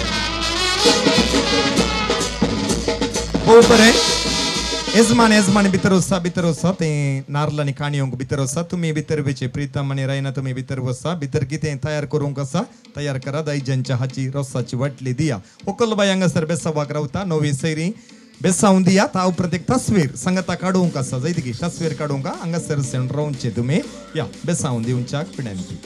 खूब बरें येजमान येजमान भितर वसा भितर वसा ते नारळांनी काणयोंक भितर वसा तुमी भितर वेचे प्रितम आनी रायना तुमी भितर वसा भितर कितें तयार करूंक आसा तयार करा दायजांच्या हाची रोसाची वाटली दिया व्हंकलबाई हांगासर बेसावाक रावता नवी सैरी बेसावून दिया ता उपरांत एक तस्वीर सांगाता काडूंक आसा जायत की तस्वीर काडूंक हांगासर सेवन रावचे तुमी या बेसावून दिवच्याक विनंती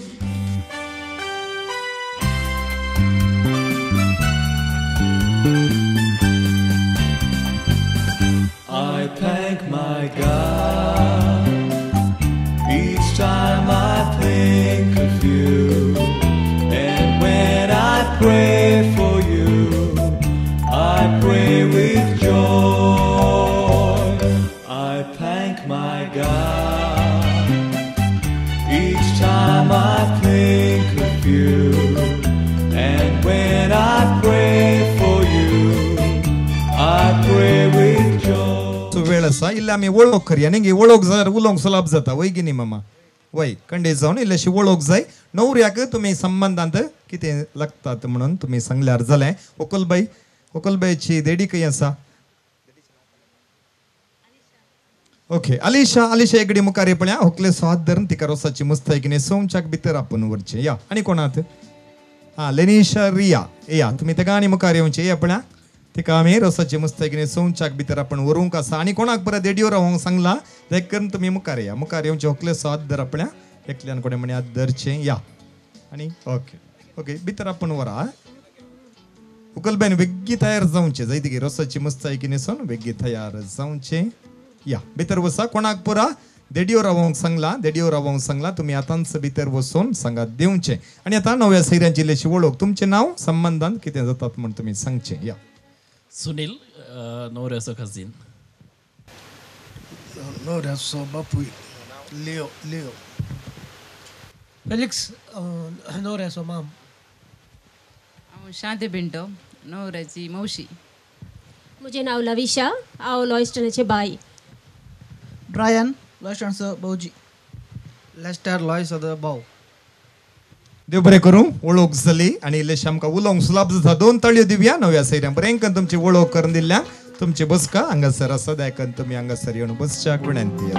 I thank my God each time I think of you, and when I pray for you, I pray with joy. I thank my God each time I think of you, and when I pray for you, I pray आसा इल्ले आमी वळख करया न्ही वळख जर उलोवंक सुलभ जाता वय गी न्ही मामा वय खंडे जावन इल्लेशी वळख जाय न्हवऱ्याक तुमी संबंधांत कितें लागतात म्हणून तुमी सांगल्यार जालें ओकलबाई ओकलबाईची देडी खंय आसा ओके अलिशा अलिशा एगडी मुखार ये पळया होकले स्वाद धरून तिका रोसाची मुस्ताय किने सोमच्याक भितर आपण वरचे या आनी कोणात हा लेनिशा रिया या तुम्ही तेका आनी मुखार येवचे या पळया तिका आमी रोसाची मुस्ताय किने सोमच्याक भितर आपण वरूंक आसा आनी कोणाक परत रेडिओ रावंक सांगला ते करून तुमी मुखार या मुखार येवचे होकले स्वाद धर पळया एकल्यान कोणे म्हणे धरचे या आनी ओके ओके भितर आपण वरा उकलबाईन वेग्गी तयार जावचे जायती रोसाची मुस्ताय किने सोन वेग्गी तयार जावचे या भितर वसा कोणाक पुरा देडिओ रावंक सांगला देडिओ रावंक सांगला तुम्ही आतांच भितर वचून सांगात देवचे आणि आता नव्या सैऱ्यांची इल्लेशी वळख तुमचे नाव संबंधान कितें जातात म्हणून तुम्ही सांगचे या सुनील नवऱ्याचो कझिन नवऱ्याचो बापूय लिओ लिओ फेलिक्स नवऱ्याचो माम हांव शांती पिंटो नवऱ्याची मावशी म्हजें नांव लविशा हांव लॉयस्टनाचे बाई ब्रायन लॉयस्टनचो भाऊजी लेस्टर लॉयसचो भाऊ देव बरें करूं वळख जाली आनी इल्लेशें आमकां उलोवंक सुलभ जाता दोन तळयो दिवया नव्या सैऱ्यां बरें करून तुमची वळख करून दिल्ल्या तुमची बसका हांगासर आसा देखून तुमी हांगासर येवन बसच्याक विनंती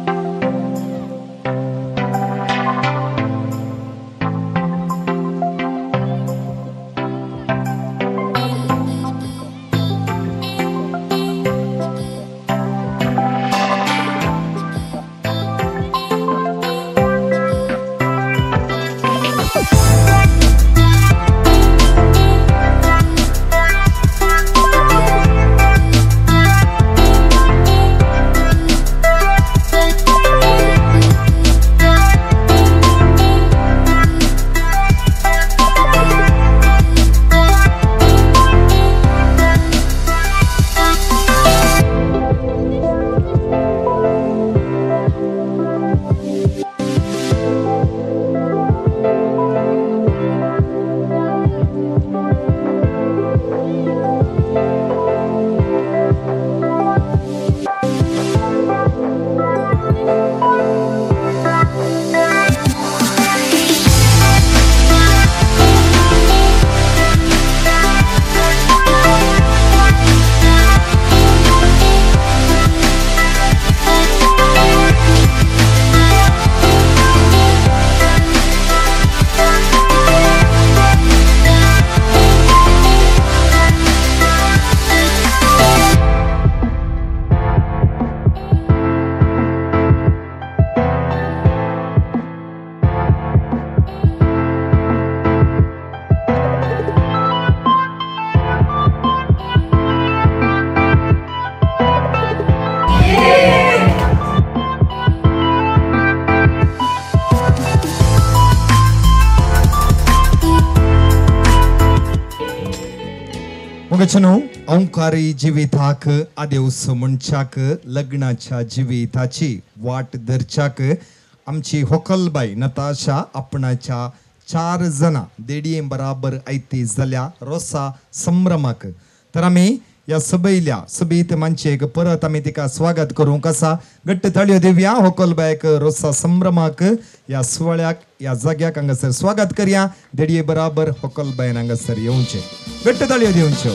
वचनो औंकारी जिविताक आदेवस मनशाक लग्नाच्या जिविताची वाट धरच्याक आमची होकलबाई नताशा आपणाच्या चार जना देडये बराबर आयती जाल्या रोसा संभ्रमाक तर आमी या सभेल्या सभेत मानशेक परत आमी तिका स्वागत करूंक आसा घट्ट ताळयो दिवया होकलबायक रोसा संभ्रमाक या सुवाळ्याक या जाग्याक हांगासर स्वागत करया देडये बराबर होकलबायन हांगासर येवचे घट्ट ताळयो दिवच्यो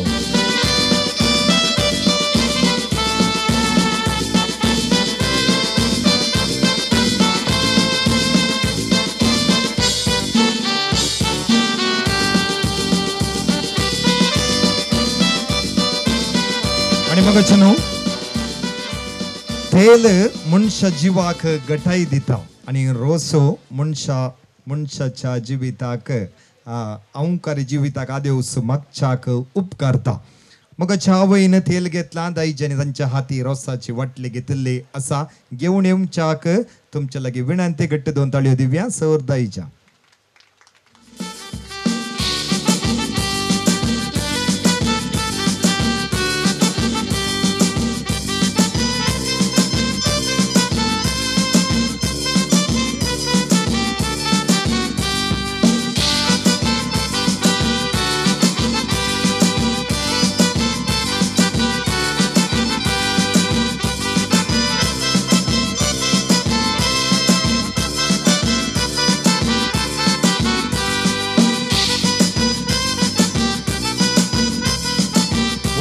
आणि मग चनो तेल मनुष्य जीवाक गटाई दिता आणि रोसो मनुष्य मनुष्याच्या जिविताक औंकारी जिविताक आदेवस मागच्याक उपकारता मग आवयन तेल घेतला दाईजाने तांच्या हाती रोसाची वाटली घेतली असा घेऊन येवच्याक तुमच्या लगे विनंती घट्ट दोन ताळयो दिव्या सर दाईच्या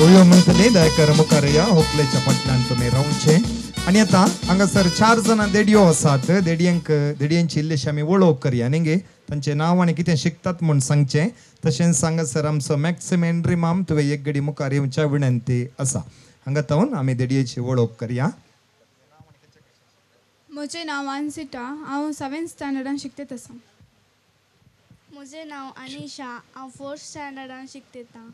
ओयो म्हणतले दयकर मुखार या होकलेच्या फाटल्यान तुम्ही रावचे. आणि आता हांगासर चार जाणां देडयो आसात. देडयांक देडयांची इल्लेशी आमी वळख करया नेगे तांचें नांव आनी कितें शिकतात म्हूण सांगचें. तशेंच हांगासर आमचो मॅक्सिम एंड्री माम तुवें एक घडी मुखार येवच्या विनंती आसा. हांगा तावन आमी देडयेची वळख करया. म्हजें नांव अनसिटा, हांव सेवेंथ स्टँडर्डान शिकतेत आसा. म्हजें नांव अनिशा, हांव फोर्थ स्टँडर्डान शिकतेता.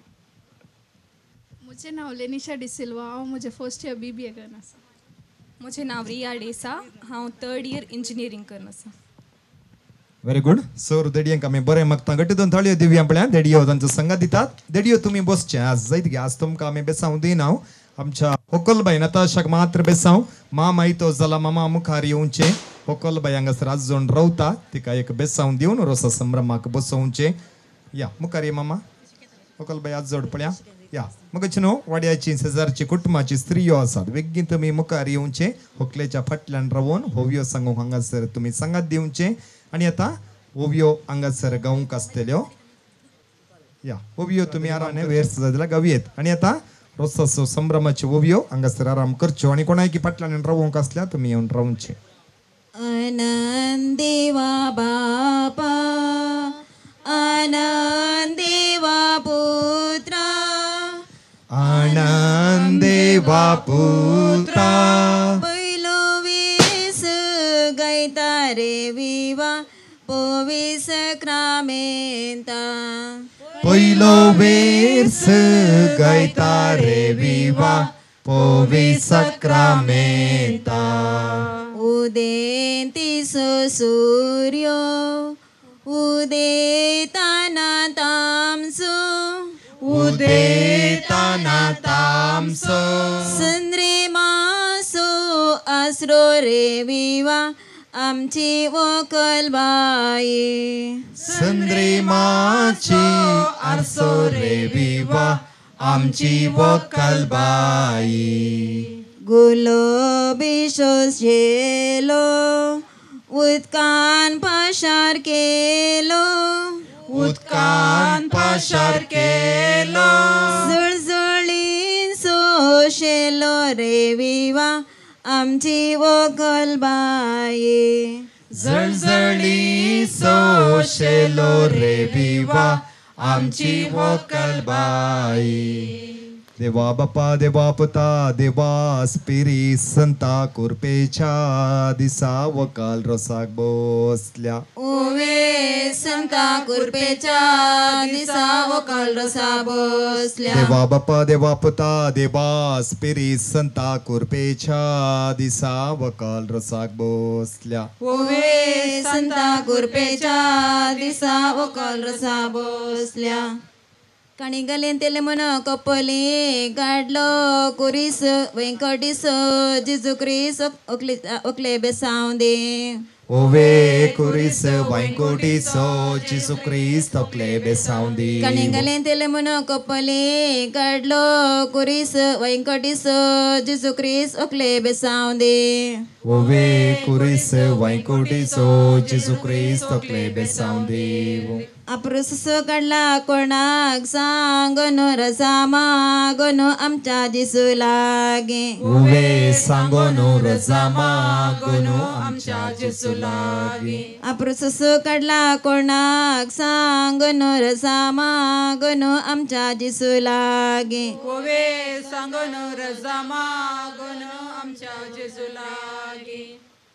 म्हजें नांव लेनिशा डिसिल्वा, हांव म्हजें फर्स्ट इयर बी बी ए करन आसा. म्हजें नांव रिया डेसा, हांव थर्ड इयर इंजिनियरींग करन आसा. Very good. सर देडयांक आमी बरें मागता. गट्टी दोन थाळयो दिवया आपल्या. देडयो तांचो संगात दितात. देडयो तुमी बसचे आज जायत गे. आज तुमकां आमी बेसांव दिना. आमच्या होकलबाई नताशाक मात्र बेसांव. माम आयतो जाल्यार मामा मुखार येवचे. होकलबाई हांगासर आज जावन रावता तिका एक बेसांव दिवन रोसा संभ्रमाक बसोवचे. या मुखार ये मामा. होकलबाई आज जोड पळया या. मगच न्हू वाड्याची शेजारची कुटुंबाची स्त्रियो आसात. वेगळी तुमी मुखार येवचे. होकलेच्या फाटल्यान रावून होवयो सांगूंक हांगासर तुमी सांगात दिवचे. आणि आता ओवियो हांगासर गावूंक आसतल्यो. या ओवियो तुमी आराने वेर जाल्यार गावयेत. आणि आता रोसाचो संभ्रमाचे ओवियो हांगासर आराम करच्यो. आणि कोणाय की फाटल्यान रावूंक आसल्या तुमी येवन रावचे. आनंदेवा बापा आनंदेवा पुत्रा आनंदेवा पुत्रा पयलो वीस गायता रे विवा पोवीस क्रामेंता पयलो वेर्स गायता रे विवा पोवीस क्रामेंता उदेंतीसो सूर्यो उदेताना तामसो उदेताना तामसो संद्रे मासो आसरो रे विवा आमची वकलबाई संद्रेमाची आरसो रे विवा आमची वकलबाई गुलाबीशो शेलो उदकान पाशार केलो उदकान पाशार केलो जुळजुळीन सो शेलो रे विवा आमची वकलबाई जळजळी सो शेलो रे विवा आमची वकलबाई. देवा बापा देवा पुता देवा स्पिरी संता कुरपेच्या दिसा वकाल रोसाक बसल्या. ओवे संता कुरपेच्या दिसा वकाल रोसा बसल्या. देवा बापा देवा पुता देवा स्पिरी संता कुरपेच्या दिसा वकाल रोसाक बसल्या. ओवे संता कुरपेच्या दिसा वकाल रोसा बसल्या. काणी घालेन तेले म्हण कपली काडलो कुरीस वेंकटीस जेजू क्रिस ओकले ओकले बेसांव दे. ओवे कुरीस वैंकुटीसो जेजू क्रिस्त ओकले बेसांव दे. काणी घालेन तेले म्हण कपली काडलो कुरीस वेंकटीस जेजू क्रिस ओकले बेसांव दे. ओवे कुरीस वैंकुटीसो जेजू क्रिस्त ओकले बेसांव दे. आप्रोस काढला कोणाक सांगनो रसामा गोनो आमच्या जिसू लागे. उवे सांगोनो रसामा गोनो आमच्या जिसू लागे. आप्रोस काढला कोणाक सांगनो रसामा गोनो आमच्या जिसू लागे. उवे सांगोनो रसामा गोनो आमच्या जिसू लागे.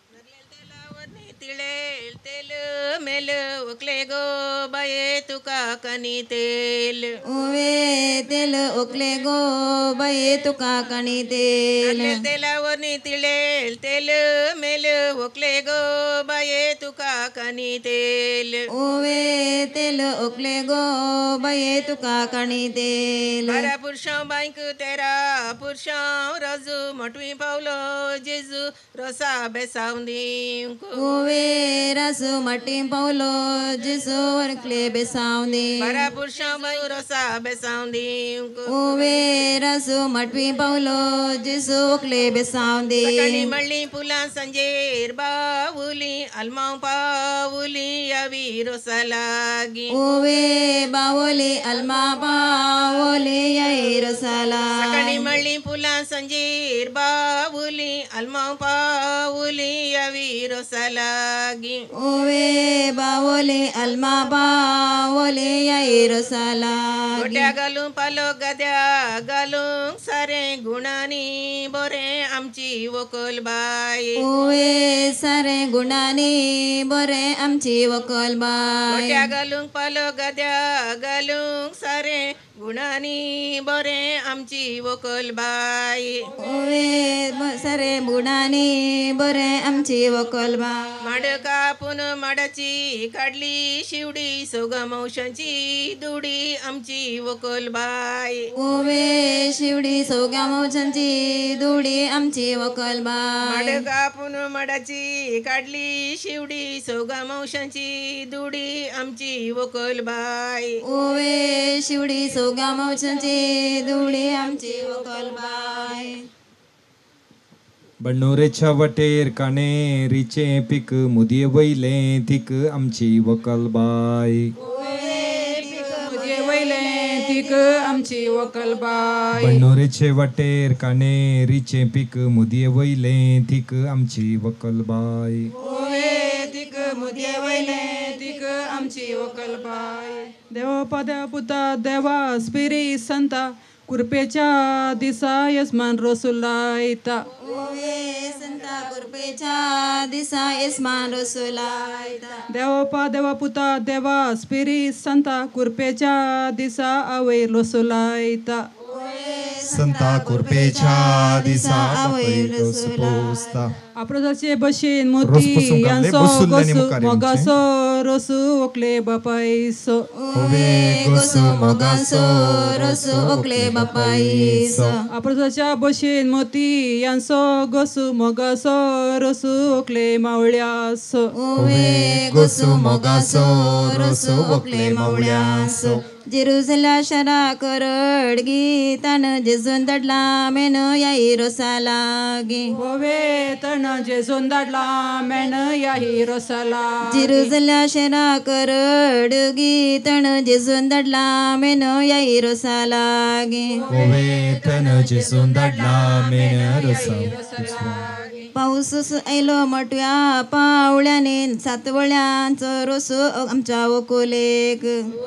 तिळेल तेल मेल ओकले गो बाये तुका कनी तेल. ओवे तेल ओकले गो बाये तुका कणी तेल. तेलावरनी तिळेल तेल मेल ओकले गो बाये तुका कनी तेल. ओवे तेल ओकले गो बाये तुका कणी तेल. बारा पुरुषां बायक तेरा पुरुषां राजू मटवी पावलो जेजू रोसा बेसांव दिवंक. ओवे rasu matim paulo jisu okle besaundi para pursha rosa besaundi Uve rasu matvi paulo jisu okle besaundi sakali malli pula sanjer bauli alma pauli yavi rosa lagi Uve bauli alma pauli yavi rosa lagi sakali malli pula sanjer bauli alma pauli yavi rosa lagi Uve bauli alma pauli yavi rosa lagi गोट्या घालून पालो गद्या घालून सारे गुणानी बरे आमची वकल बाई ओवे सारे गुणानी बरे आमची वकल बाई गोट्या घालून पालो गद्या घालून सारे गुणानी बरे आमची वकल बाई ओवे सारे गुणानी बरे आमची वकल बाई माड कापून माडाची काढली शिवडी सोगमौशांची दुडी आमची वकल बाई ओवे शिवडी सोगमौशांची दुडी आमची वकल बाई माड कापून माडाची काढली शिवडी सोगमौशांची दुडी आमची वकल बाई ओवे शिवडी सोगमौशांची दुडी आमची वकल बाई बण्णोरेच्या वटेर कानेरीचे पीक मुदिये वयले तीक आमची वकल बाई मुदिये वयले तीक आमची वकल बाई बण्णोरेचे वटेर कानेरीचे पीक मुदिये वयले तीक आमची वकल बाई ओवे तीक मुदिये वयले तीक आमची वकल बाई देवा पद्या पुता देवा स्पिरी संता कृपेच्या दिसा यजमान रसुलायता ओवे संता कृपेच्या दिसा यजमान रसुलायता देवपा देवा पुता देवा स्पिरी संता कृपेच्या दिसा आवय रसुलायता संता कृपेच्या दिसा आवय रसुलायता अप्रजाचे बशीन मोती यांसो गसु मोगासो रसु ओकले बापाईसो ओवे गसु मोगासो रसु ओकले बापाईसो अप्रजाच्या बशीन मोती यांसो गसु मोगासो रसु ओकले मावळ्यासो ओवे गसु मोगासो रसु ओकले मावळ्यासो जेरुसला शरा करड गीतान जेजून दडला मेन याई रोसा लागे ओवे तन जेजून दडला मेन याई रोसा लागे जेरुसला शरा करड गीतान जेजून दडला मेन याई रोसा लागे ओवे तन जेजून दडला मेन रोसा पाऊस आयलो मोठ्या पावळ्याने सातवळ्यांचो रोस आमच्या वकोलेक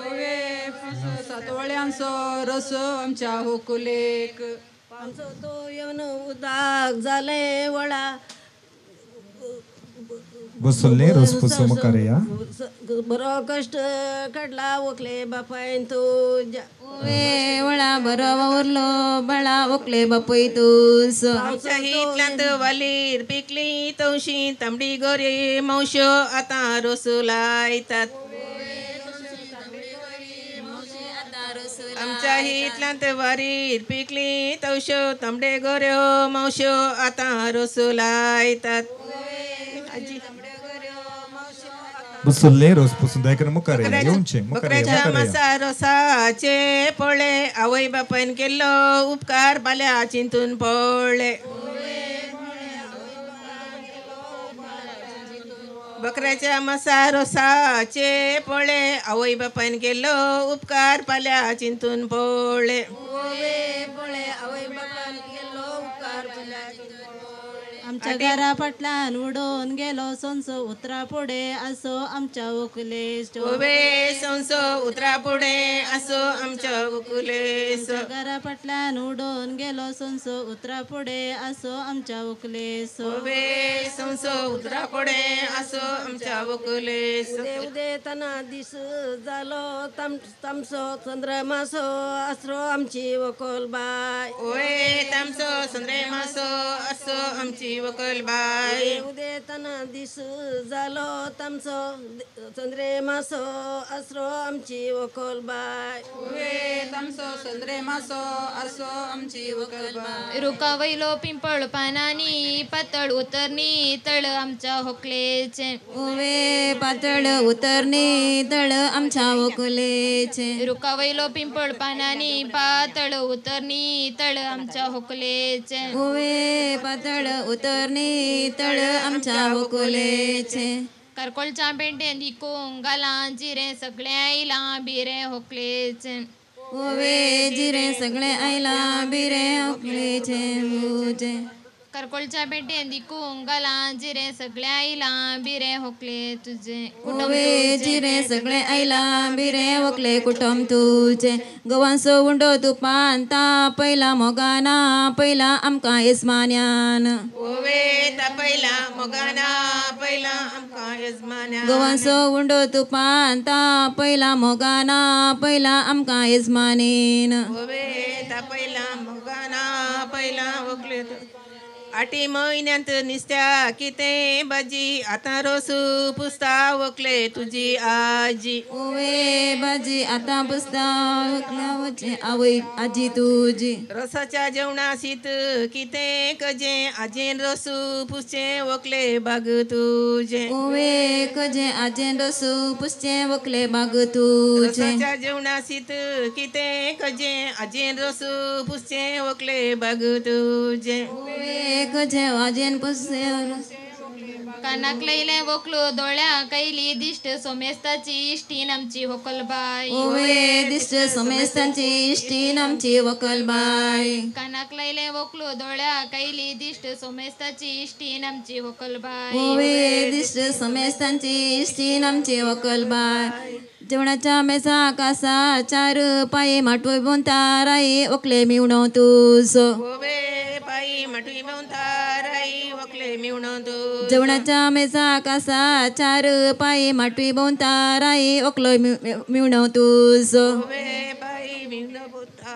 सातवळ्यांचो रोस आमच्या वकोलेक आमचो तो येवन उदाक जाले वळा बसुल्ले रोस पुसो मकारेया बरो कष्ट काढला वकले बापायन तुझ्या ओवे वळा बरो वावरलो बळा वकले बापय तूस आमच्या हितल्यांत वालीर पिकली तवशी तांबडी गोरे मौशो आता रोसू लायतात आमच्या हितल्यांत वारीर पिकली तवशो तांबडे गोऱ्यो मौशो आता रोसू लायतात बसुल्ले रोस पुसून दायकर मुकारे येऊनचे मुकारे बकऱ्याच्या मासा रोसाचे पोळे आवय बापायन केल्लो उपकार बाल्या चिंतून पळले बकऱ्याच्या मासा रोसाचे पोळे आवय बापायन केल्लो उपकार पाल्या चिंतून पळले आमच्या घरा फाटल्यान उडोवन गेलो संसो उतरा पुढे असो आमच्या वकुलेस ओवे संसो उतरा पुढे असो आमच्या वकुलेस घरा फाटल्यान उडोवन गेलो संसो उतरा पुढे असो आमच्या वकुलेस ओवे संसो उतरा पुढे असो आमच्या वकुलेस देव देताना दिस जालो तम तमसो चंद्रमासो असो आमची वकोल बाय ओवे तमसो चंद्रमासो असो आमची आमची वकलबाई उदेतन दिस जालो तामचो चंद्रे मासो आसरो आमची वकलबाई उवे तामचो चंद्रे मासो आसो आमची वकलबाई रुकावयलो पिंपळ पानांनी पातळ उतरणी तळ आमच्या होकलेचे उवे पातळ उतरणी तळ आमच्या वकुलेचे रुकावयलो पिंपळ पानांनी पातळ उतरणी तळ आमच्या होकलेचे उवे पातळ उतरणी तळ आमच्या वकुलेचे करकोलच्या पेंटेन दिकूंक गालां जिरे सगळे आयला बिरे होकलेचे उवे जिरे सगळे आयला बिरे होकलेचे मुजे करकोलच्या पेंटेन दिकूंक गालां जिरे सगळे आयला बिरे होकले तुझे उवे जिरे सगळे आयला बिरे होकले कुटुंब तुझे गवांसो उंडो तुपान ता पयला मोगाना पयला आमकां येसमान्यान उवे ता पयला मोगाना पयला आमकां येजमान्यान गवांसो उंडो तुपान ता पयला मोगाना पयला आमकां येजमानीन उवे ता पयला मोगाना पयला वकले आठी म्हयन्यांत निस्त्या कितें भाजी आतां रोस पुसता वकले तुजी आजी उवे भाजी आतां पुसता वकल्या वचे आवय आजी तुजी रोसाच्या जेवणा शीत कितें कजे आजेन रोस पुसचें वकले बाग तुजे उवे कजे आजेन रोस पुसचें वकले बाग तुजे रोसाच्या जेवणा शीत कितें कजे आजेन रोस पुसचें वकले बाग तुजे उवे कजे आजेन पुसचे कानाक लयले वकलो दोळ्या कैली दिश्ट सोमेस्ताची इश्टीन आमची होकलबाई उवे दिश्ट सोमेस्ताची इश्टीन आमची वकलबाई कानाक लयले वकलो दोळ्या कैली दिश्ट सोमेस्ताची इश्टीन आमची होकलबाई उवे दिश्ट सोमेस्ताची इश्टीन आमची वकलबाई जेवणाच्या मेसा कासा चार पाये माटोय बोंताराई ओकले मिवणो तुजो उवे पायी माटवी बोंताराई वकले मिवणो तू जेवणाच्या मेसा कासा चार पाये माटवी बोंताराई ओकलो मिवणो तुजो उवे पायी मिवणो बोंता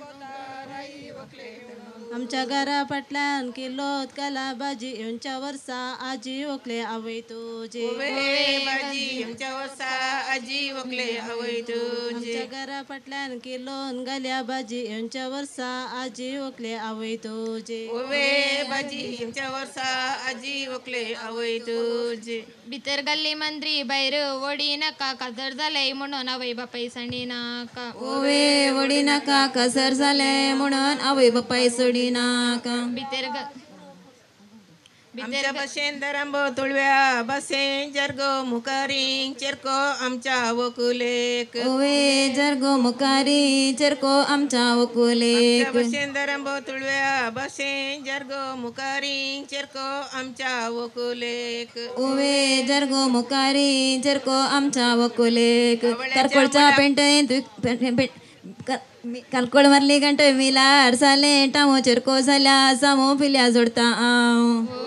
आमच्या घरा फाटल्यान किल्लोत काला भाजी येवच्या वर्सा आजी ओकले आवय तुजी उवे भाजी येवच्या वर्सा आजी वकले आवय तुजी आमच्या घरा फाटल्यान किल्लोन घाल्या भाजी येवच्या वर्सा आजी ओकले आवय तुजी उवे भाजी येवच्या वर्सा आजी वकले आवय तुजी भितर गल्ली मंत्री भायर वडी नाका काजर जाले म्हणून आवय बापाय सांडी नाका उवे वडी नाका काजर जाले म्हणून आवय बापाय सोडी नाका भितर आमच्या बसेन दरांबो तुळव्या बसेन जरगो मुखारींग चेरको आमच्या वकुलेक उवे जरगो मुखारी चेरको आमच्या वकुलेक बसेन दरांबो तुळव्या बसेन जरगो मुखारींग चेरको आमच्या वकुलेक उवे जरगो मुखारी चेरको आमच्या वकुलेक करकोळच्या पेंटेन कालकोळ मारली गंट मिलार साले टामो चेरको झाल्या सामो पिल्या जोडता हांव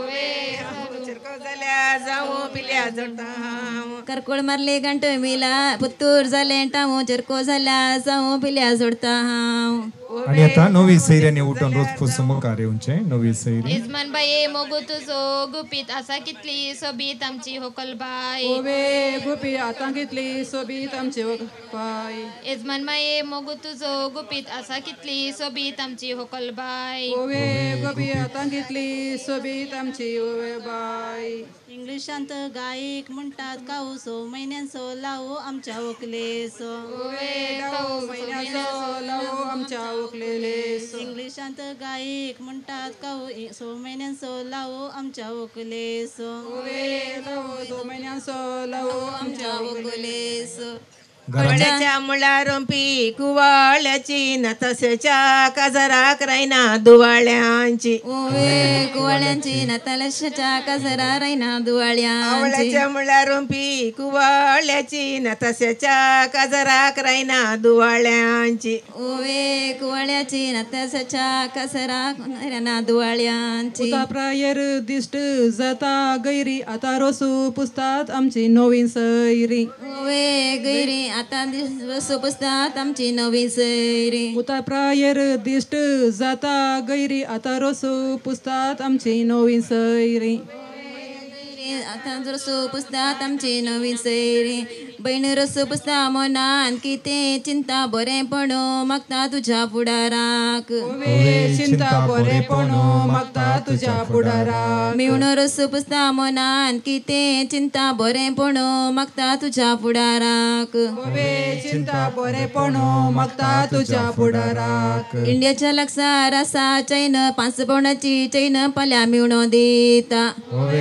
करकोळ मारली गंट मिला पुत्तूर जाले टामो चेरको झाल्या सामो पिल्या जोडता हांव आणि आता नवी सैर्याने उठून रोज पुसून मुखार येऊनचे नवी सैरी यजमान बाये मोगो तुझो गुपीत आसा कितली सोबीत आमची होकलबाई उवे गुपी आतां कितली सोबीत आमची वकलबाई यजमान बाये मोगो तुझो गुपीत आसा कितली सोबीत आमची होकलबाई उवे गुपी आतां कितली सोबीत आमची उवे बाई इंग्लिशांत गायक म्हणटात काऊ सो म्हयन्यांचो लावू आमच्या वकलेचो उवे काऊ म्हयन्याचो लावू आमच्या वकलेलेचो इंग्लिशांत गायक म्हणटात काऊ सो म्हयन्यांचो लावू आमच्या वकलेचो उवे काऊ सो म्हयन्याचो लावू आमच्या वकलेचो घोड्याच्या मुळा रोंपी कुवाळ्याची नतसेच्या काजराक रायना दुवाळ्यांची उवे कुवाळ्यांची नतलशाच्या काजरा रायना दुवाळ्यांची आवळ्याच्या मुळा रोंपी कुवाळ्याची नतसेच्या काजराक रायना दुवाळ्यांची उवे कुवाळ्याची नतसेच्या काजरा रायना दुवाळ्यांची उता प्रायर दिश्ट जाता गैरी आता रोसू पुसतात आमची नवीन सैरी उवे गैरी आता दिवस पुसतात आमची नवी सैरी. उता प्रायर दिष्ट जाता गैरी आता रोसो पुसतात आमची नवीन सैरी. आता रसो पुसतात आमची नवी सैरी. बहीण रसो पुसता मनान किते चिंता बरेपण मागता तुझ्या फुडाराक. चिंता बरेपण मागता तुझ्या फुडाराक. मिळून रसो पुसता मनान किते चिंता बरेपण मागता तुझ्या फुडाराक. चिंता बरेपण मागता तुझ्या फुडाराक. इंडियाच्या लागसार आसा चैन पांच पवनाची चैन पाल्या मिळून दिता.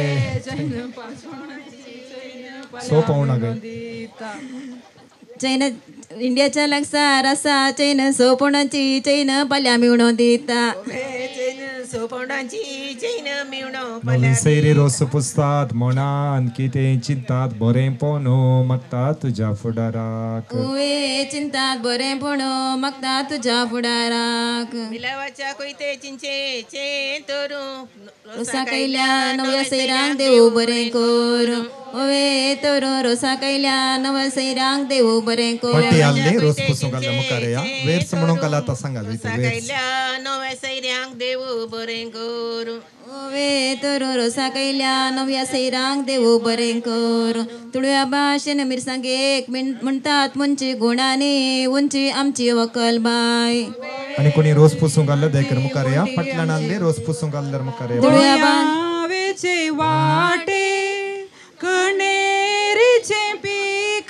सो पावना चैन इंडियाच्या लागसार आसा चैन स पवनाची चैन पाल्या मिळून दिता. सोपवणाची चैन मिळून नवी सैरी रोस पुसतात मनान किते चिंतात बरेपण मागता तुझ्या फुडाराक. उवे चिंतात बरेपण मागता तुझ्या फुडाराक. मिलावाच्या कोयते चिंचे चे तरू रोसा कैल्या नव्या सैरांक देव बरें कर. ओवे तरू रोसा कैल्या नव्या सैरांक देव बरें कर. पट्टी आल्ली रोस पुसूंक आल्ल्या मुखार या वेर्स म्हणून काल आता सांगा वेर्स. नव्या सैऱ्यांक देव बरें कर. ओवे तरू रोसा कैल्या नव्या सैरांक देव बरें कर. तुळव्या भाशेन मिरसांगेक म्हणतात मुंची गुणांनी उंची आमची वकल बाय. आणि कोणी रोस पुसूंक आल्ल्या देकर मुखार या पटल्यान आल्ली रोस पुसूंक आल्ल्यार मुखार या. वेचे वाटे कणेरीचे पीक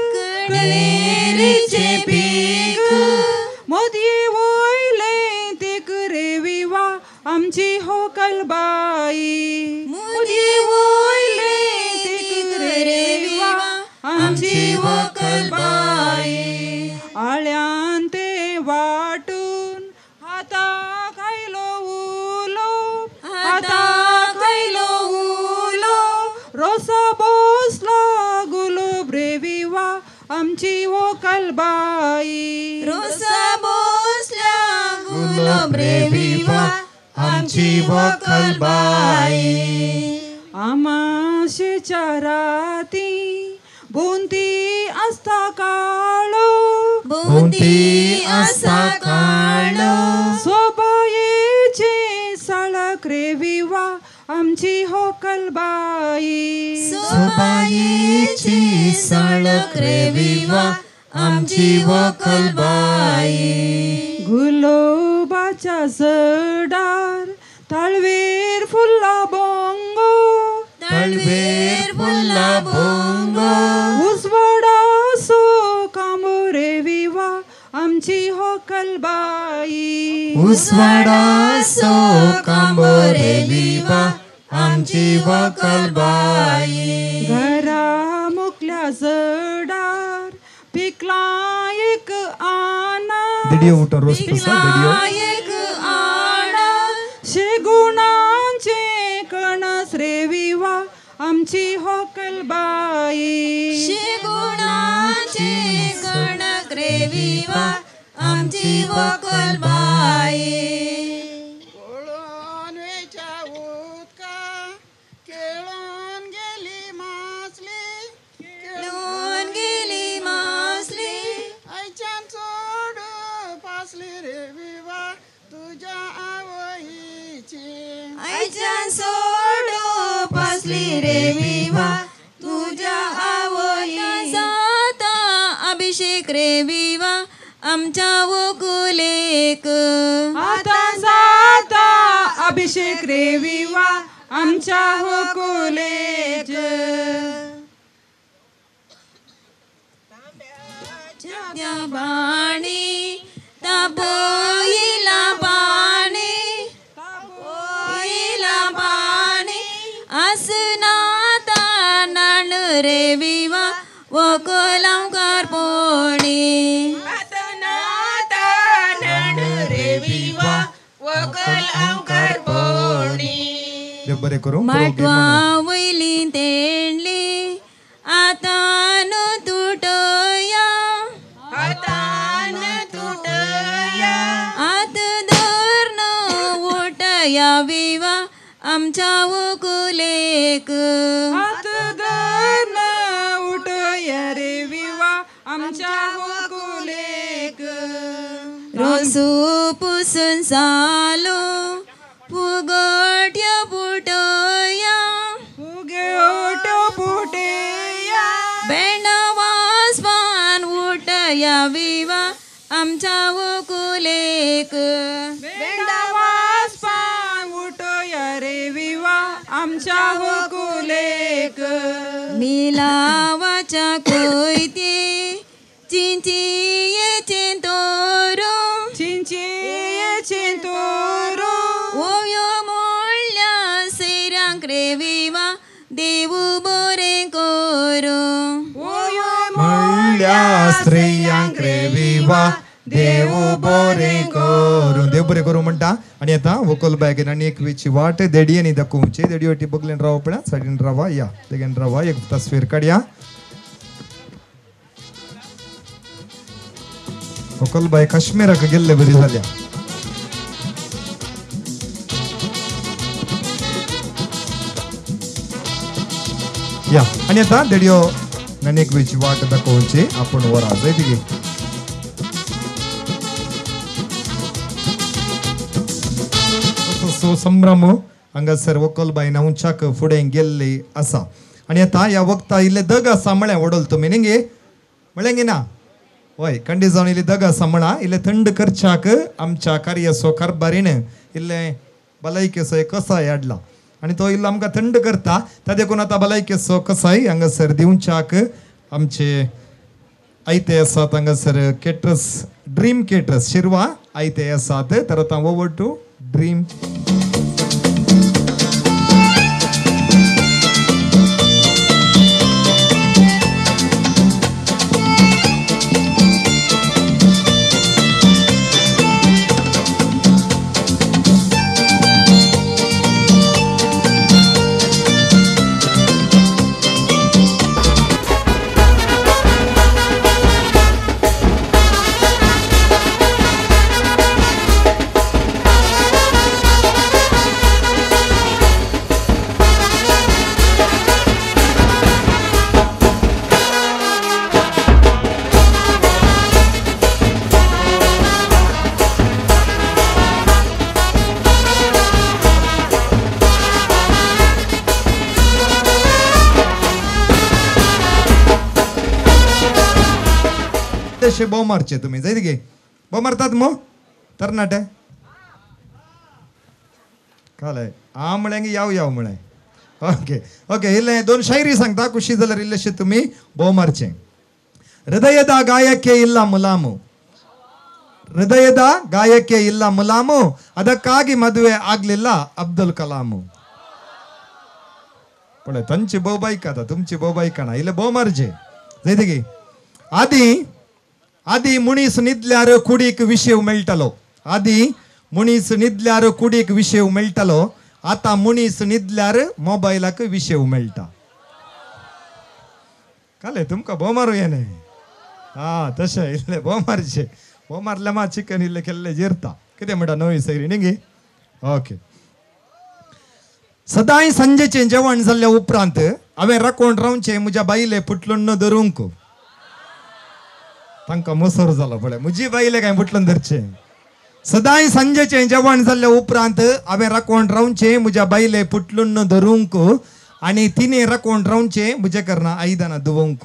कणेरीचे पीक मोदी वोयले तीक रे विवा आमची होकल बाई. मोदी वोयले तीक रे विवा आमची होकल बाई. आळ्यान ते वाटून हाता खायलो उलो हाता खायलो उलो रोसा बसलो गुलाब रे विवा आमची होकल बाई. रोसा बसल्या गुलाब रे विवा आमची वकल बाई. आमाशेच्या राती बोंती आसता काळो बोंती आसा काळो सोबायेचे साळक रे विवा आमची होकल बाई. सोबायेची साळक रे विवा आमची वकल बाई. गुलाबाच्या झाडार ताळवेर फुल्ला बोंगो ताळवेर फुल्ला बोंगो उजवाडा सो कांबो रे विवा आमची होकल बाई. उजवाडा सो कांबो रे विवा आमची वकल बाई. घरा मुकल्या झाडार पिकला एक आना दिडियो उठा रोस पुसा दिडियो. एक आना शेगुणांचे कणस रे विवा आमची होकल बाई. शेगुणांचे कणक रे विवा आमची वकल बाई. केळून गेली मासली केळून गेली मासली आईच्यान चोड पासली रे विवा तुझ्या आवईची. आईच्यान सोडो पासली रे विवा तुझ्या आवई. जाता अभिषेक रे विवा आमच्या वकुलेक. आता जाता अभिषेक रे विवा आमच्या वकुलेक. त्या बाणी तापोईला बाणी तापोईला बाणी आसनाता नाण रे विवा वकलंकार पोणी. आसनाता नाण रे विवा वकलंकार पोणी. बरे करू माटवा वयली तेंडली आता न तुटया आतान तुटया आत धरण उठया विवा आमच्या वकुलेक. हात धरण उठया रे विवा आमच्या आमच्या वकुलेक रोसू पुसून सालो फुगोट्यो पुटोया फुगोट्यो पुटया बेंडवास पान उठया विवा आमच्या वकुलेक बेंडवास पान उठया रे विवा आमच्या वकुलेक मिलावाच्या कोयते चिंचिये चिंतोरो चिंचिये चिंतोरो ओयो मोळ्या सैरांक रे विवा देवू बोरे कोरो ओयो म्हणल्या स्त्रियांक रे विवा देव बरे करू देव बरे करू म्हणटा. आणि आता वोकल बॅगेन आणि एक वेची वाट देडी आणि दाखोवचे देडी वाटी बगलेन राव पण साडीन रावा या तेगेन रावा एक तस्वीर काढया. वोकल बाय काश्मीराक गेल्ले बरी जाल्या. या आणि आता देडिओ आणि एक वेची वाट दाखोवचे आपण वरा जाय तिगे सो संभ्रम हांगासर वोकलबाई उंचाक फुडें गेल्ली आसा. आणि आता ह्या वक्ता इल्ले दग आसा म्हळ्या वडोल तुमी न्ही म्हळ्या गे ना हय कंडी जावन इल्ली दग आसा म्हणा इल्ले थंड करच्याक आमच्या कार्याचो कारभारीन इल्ले भलायकेचो एक कसाय हाडला आणि तो इल्लो आमकां थंड करता. त्या देखून आता भलायकेचो कसाय हांगासर दिवच्याक आमचे आयते आसात हांगासर केटरस ड्रीम केटरस शिरवा आयते आसात. तर आता ओवर टू ड्रीम. बोव मारचे तुम्ही जायत गे बोव मारतात मग तरणाटे कालय आ म्हळ्याक याव याव म्हळ्याय. ओके ओके इल्ले दोन शायरी सांगता खुशी जाल्यार इल्लेशे तुम्ही बोव मारचे. ಹೃದಯದ ಗಾಯಕ್ಕೆ ಇಲ್ಲ ಮುಲಾಮು ಹೃದಯದ ಗಾಯಕ್ಕೆ ಇಲ್ಲ ಮುಲಾಮು ಅದಕ್ಕಾಗಿ ಮದುವೆ ಆಗ್ಲಿಲ್ಲ ಅಬ್ದುಲ್ ಕಲಾಮು. पळय तांची बोव बायक आता तुमची बोव बायकाना इल्ले बोव मारचे जायत गे. आदी आदी मुणीस न्हिदल्यार कुडीक विशेव मेळटलो आदी मुणीस न्हिदल्यार कुडीक विशेव मेळटलो आता मुणीस न्हिदल्यार मोबायलाक विशेव मेळटा. काले तुमकां बोव मारू येने हा तशें इल्ले बोव मारचे बोव मारल्या मा चिकन इल्ले केल्ले जिरता कितें म्हणटा नवी सैरी न्ही. ओके सदांय संजेचें जेवण जाल्ल्या उपरांत हांवें राखोण रावचें म्हज्या बायले पुटलून धरूंक. तांकां मोसोर जालो पळय म्हजी बायले काय पुटलून धरचें. सदांय संजेचें जेवण जाल्ल्या उपरांत हांवें राखोण रावचें म्हज्या बायले पुटलून धरूंक आनी तिणें राखोण रावचें म्हजे करना आयदनां धुवंक.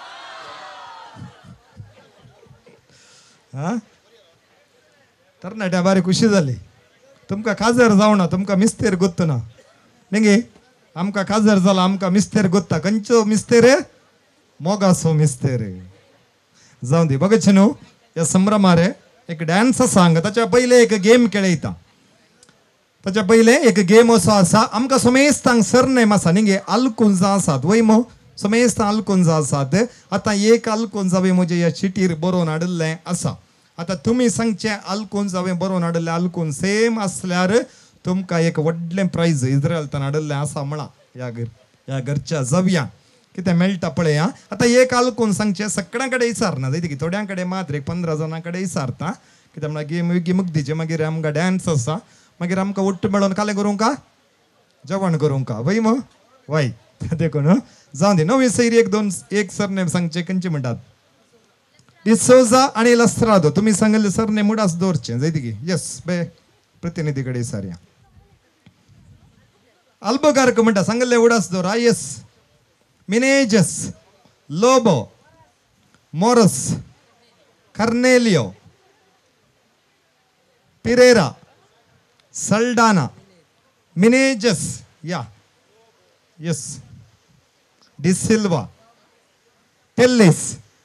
हा तरणाट्या बारी खुशी जाली. तुमकां काजर जावना तुमकां मिस्तेर गोत्त ना न्ही. आमकां काजर जाला आमकां मिस्तेर गोत्ता खंयचो मिस्तेर मोगासो मिस्तेर जावं दी. बघचे न्हू ह्या संभ्रमार एक डॅन्स आसा हांगा ताच्या पयले एक गेम खेळयता. ताच्या पयले एक गेम असो आसा आमकां समेस्तांक सरनेम आसा न्ही आल्कुंजा आसात वय मो समेस्तां आल्कुंजा आसात. आतां एक आल्कुंज हांवें म्हजे ह्या चिटीर बरोवन हाडलें आसा. आतां तुमी सांगचें आल्कुंज हांवें बरोवन हाडलें आल्कुंज सेम आसल्यार तुमकां एक व्हडलें प्रायज इज्रायलांतल्यान हाडलें आसा म्हणा ह्या घर ह्या घरच्या जव्यांक कितें मेळटा पळय. आं आतां एक आल्कुंज सांगचें सगळ्यां कडेन विचारना जायत की थोड्यां कडेन मात्र एक पंदरा जाणां कडेन विचारता कित्याक म्हळ्यार गेम गिमूक दिचे मागीर आमकां डॅन्स आसा मागीर आमकां उट्ट मेळोन कालें करूंक जेवण करूंक वय मो वय देखून जावं दी नवी सैरी एक दोन एक सरनेम सांगचे खंयचे म्हणटात डिसोजा आणि लस्त्रादो तुम्ही सांगले सर ने मुडास दोरचे जायती की यस बे प्रतिनिधीकडे साऱ्या अल्बगार्क म्हणटा सांगले उडास दोरा यस मिनेजस लोबो मोरस कर्नेलियो पिरेरा सल्डाना मिनेजस या yes D'Silva Tellis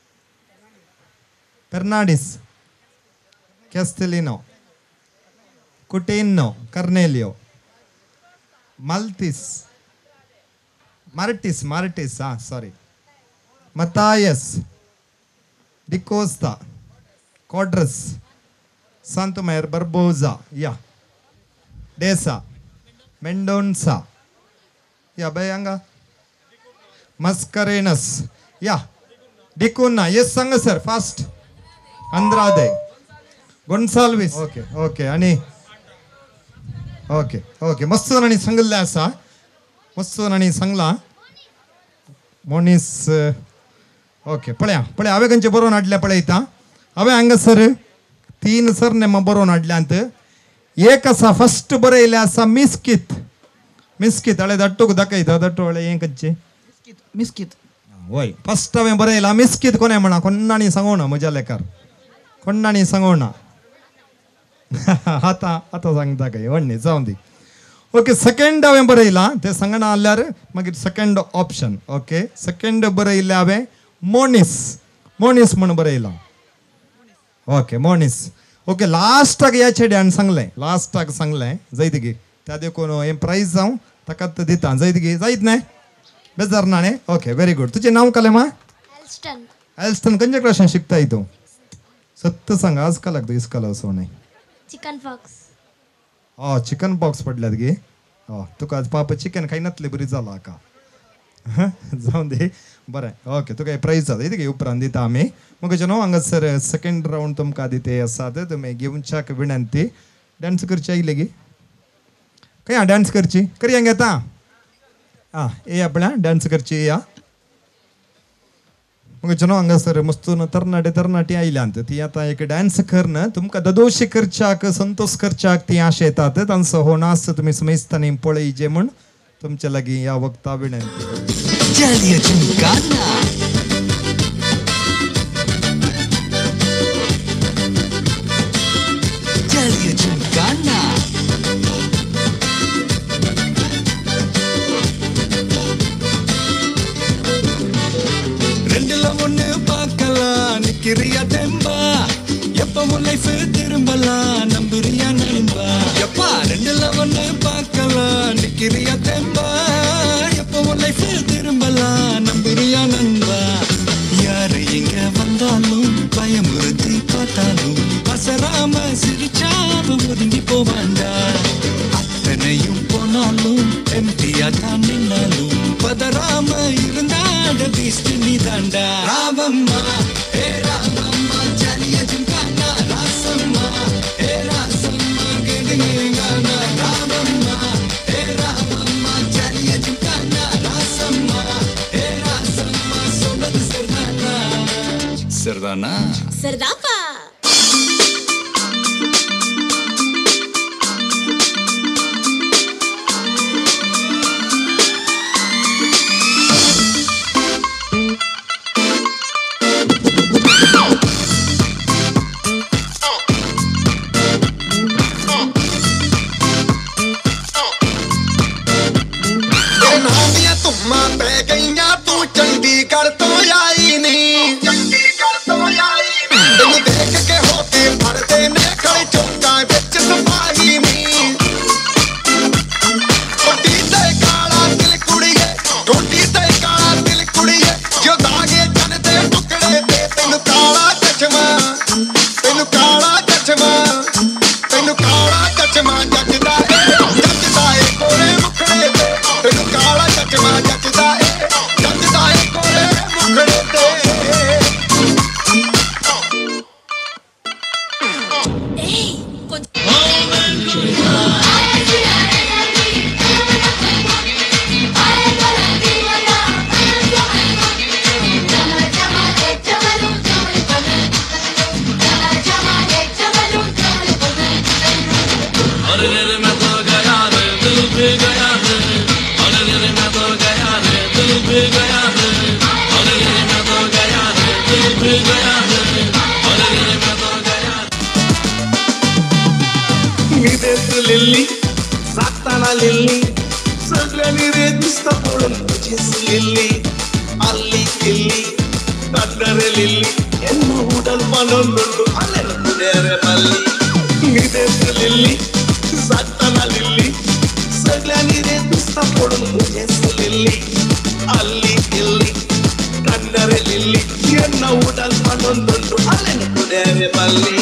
Fernandez, Castellino, Coutinho, Cornelio, Maltis, Martis, Martis, ah, sorry, Matthias, Di Costa, Codres, Santomayor, Barbosa, yeah, Desa, Mendonça, yeah, Bayanga, Mascarenas, yeah, Dicuna, yes, Sanga sir, fast. Andrade Gonsalves okay okay आणि okay okay मस्त आणि सांगले असा मस्त आणि सांगला Monis okay पळ्या पळ्या हांवें खंयचे बरोवन हाडल्या पळयता हांवें हांगासर तीन सर नेम बरोवन हाडल्यांत एक आसा फस्ट बरयलें आसा मिस्कीत मिस्कीत हळे दट्टूक दाखयता दट्टू हळे हें खंयचें मिस्कीत वय फस्ट हांवें बरयलां मिस्कीत कोणें म्हणा कोणांनी सांगूना म्हज्या लेकार कोणांनी सांगूना आतां आतां सांगता काय व्हडणी जावं दी ओके सेकंड हांवें बरयलां तें सांगना जाल्यार मागीर सेकंड ऑप्शन ओके सेकंड बरयलें हांवें मोनिस मोनिस म्हण बरयलां ओके मोनिस ओके लास्टाक ह्या चेड्यान सांगलें लास्टाक सांगलें जायत गे त्या देखून हें प्रायज जावं ताकाच दिता जायत गे जायत न्हय बेजार ना न्ही ओके व्हेरी गुड तुजें नांव कालें मा एल्स्टन एल्स्टन खंयच्या क्लासान शिकताय तूं सत्य सांग आज का लागतो इसकाला असो नाही चिकन पॉक्स हय चिकन पॉक्स पडल्यात गे हय तुका आज पाप चिकन खाय नातले बरी जाला का जावन दे बरें ओके तुका प्रायज जाता इतके उपरांत दिता आमी मग न्हू हांगासर सेकंड रावंड तुमकां दिते आसात तुमी घेवच्याक विनंती डान्स करची आयले गे खंय हा डान्स करची करी हांगा येता आं ये आपल्या डान्स करची या मग न्हू हांगासर मस्तून तरणाटे तरणाटी आयल्यांत ती आतां एक डान्स करन तुमकां ददोशी करच्याक संतोष करच्याक ती आश येतात तांचो हो नाच तुमी समेस्तांनी पळयचे म्हूण तुमच्या लागीं ह्या वक्ता विनंती चलिए झुमकाना चलिए झुमकाना ரெண்டுல ஒண்ணு பார்க்கலாம் நிக்கிறியா தெம்பா எப்பவும் லைஃப் திரும்பலாம் நம்புறியா நண்பா எப்பா ரெண்டுல ஒண்ணு பார்க்கலாம் நிக்கிறியா தெம்பா எப்பவும் லைஃப் திரும்பலாம் நம்புறியா நண்பா யாரு இங்க வந்தாலும் பயமுறுத்தி பார்த்தாலும் பசராம சிரிச்சாம ஒதுங்கி போவாண்டா அத்தனையும் போனாலும் எம்டியா தான் நின்னாலும் பதறாம இருந்தாட பீஸ்ட் நீ தாண்டா ராமம்மா ஏ ராமம்மா ஜலிய ஜும்கானா ராசம்மா ஏ ராசம்மா கெடுங்கேங்கானா ராமம்மா ஏ ராமம்மா ஜலிய ஜும்கானா ராசம்மா ஏ ராசம்மா சொன்னது சரிதானா சரிதானா सरदापा चंडीगढ़ तो आई नहीं चंडीगढ़ तो आई नहीं तुम देख के होते भरते ने खड़े चौका बिच सपाही नहीं टोटी ते काला दिल कुड़िए टोटी ते काला दिल कुड़िए जो दागे जन दे टुकड़े दे तेनु काला चश्मा तेनु काला चश्मा तेनु काला चश्मा जचदा है जचदा है कोरे मुखड़े दे तेनु काला चश्मा जचदा है जचदा है कोरे मुखड़े दे अरे रे मैं तो गया रे दिल भी गया रे अरे रे मैं तो गया रे दिल भी गया रे अरे रे मैं तो गया रे दिल भी गया रे अरे रे मैं तो गया निदेत लिल्ली साताना लिल्ली सगळ्यांनी रे दिसता पडून तुझीच लिल्ली अल्ली किल्ली तड्डरे लिल्ली ಎನ್ನು ಉಡಲ್ ಮನೊಂದುಂಡು ಅಲ್ಲೆಲ್ಲ ಕುಡಿಯರೆ ಮಲ್ಲಿ ನಿದೇತ ಲಿಲ್ಲಿ ಸತ್ತನ ಲಿಲ್ಲಿ ಸಗಲನಿದೆ ದುಸ್ತ ಪೊಡು ಮುಜೆಸ್ ಲಿಲ್ಲಿ ಅಲ್ಲಿ ಇಲ್ಲಿ ಕನ್ನರೆ ಲಿಲ್ಲಿ ಎನ್ನು ಉಡಲ್ ಮನೊಂದುಂಡು ಅಲ್ಲೆಲ್ಲ ಕುಡಿಯರೆ ಮಲ್ಲಿ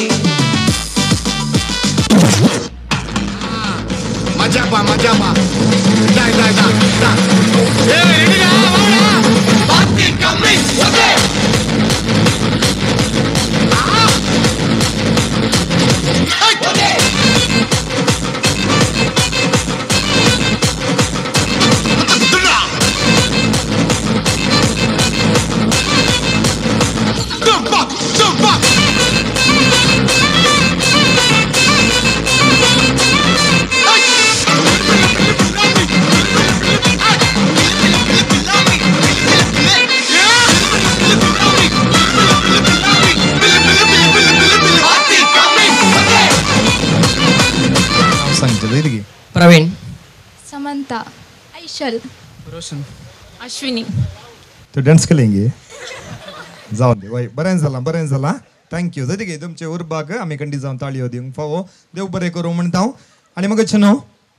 ಮಜಾಬ ಮಜಾಬ ಡೈ ಡೈ ಡೈ ಡೈ ಏ ಇಡಿಗ ಅವಳ ಬಾತಿ ಕಮ್ಮಿ ಓಕೆ प्रवीण, समंता, ऐशल, रोशन, अश्विनी. तो डान्स केलेंगे जाऊन दे वय बरें झाला बरें झाला थँक्यू जाते गे तुमचे उर्बाक आमी कंडी जावन ताळयो दिवंक फावो देव बरें करूं म्हणटा आनी मग न्हू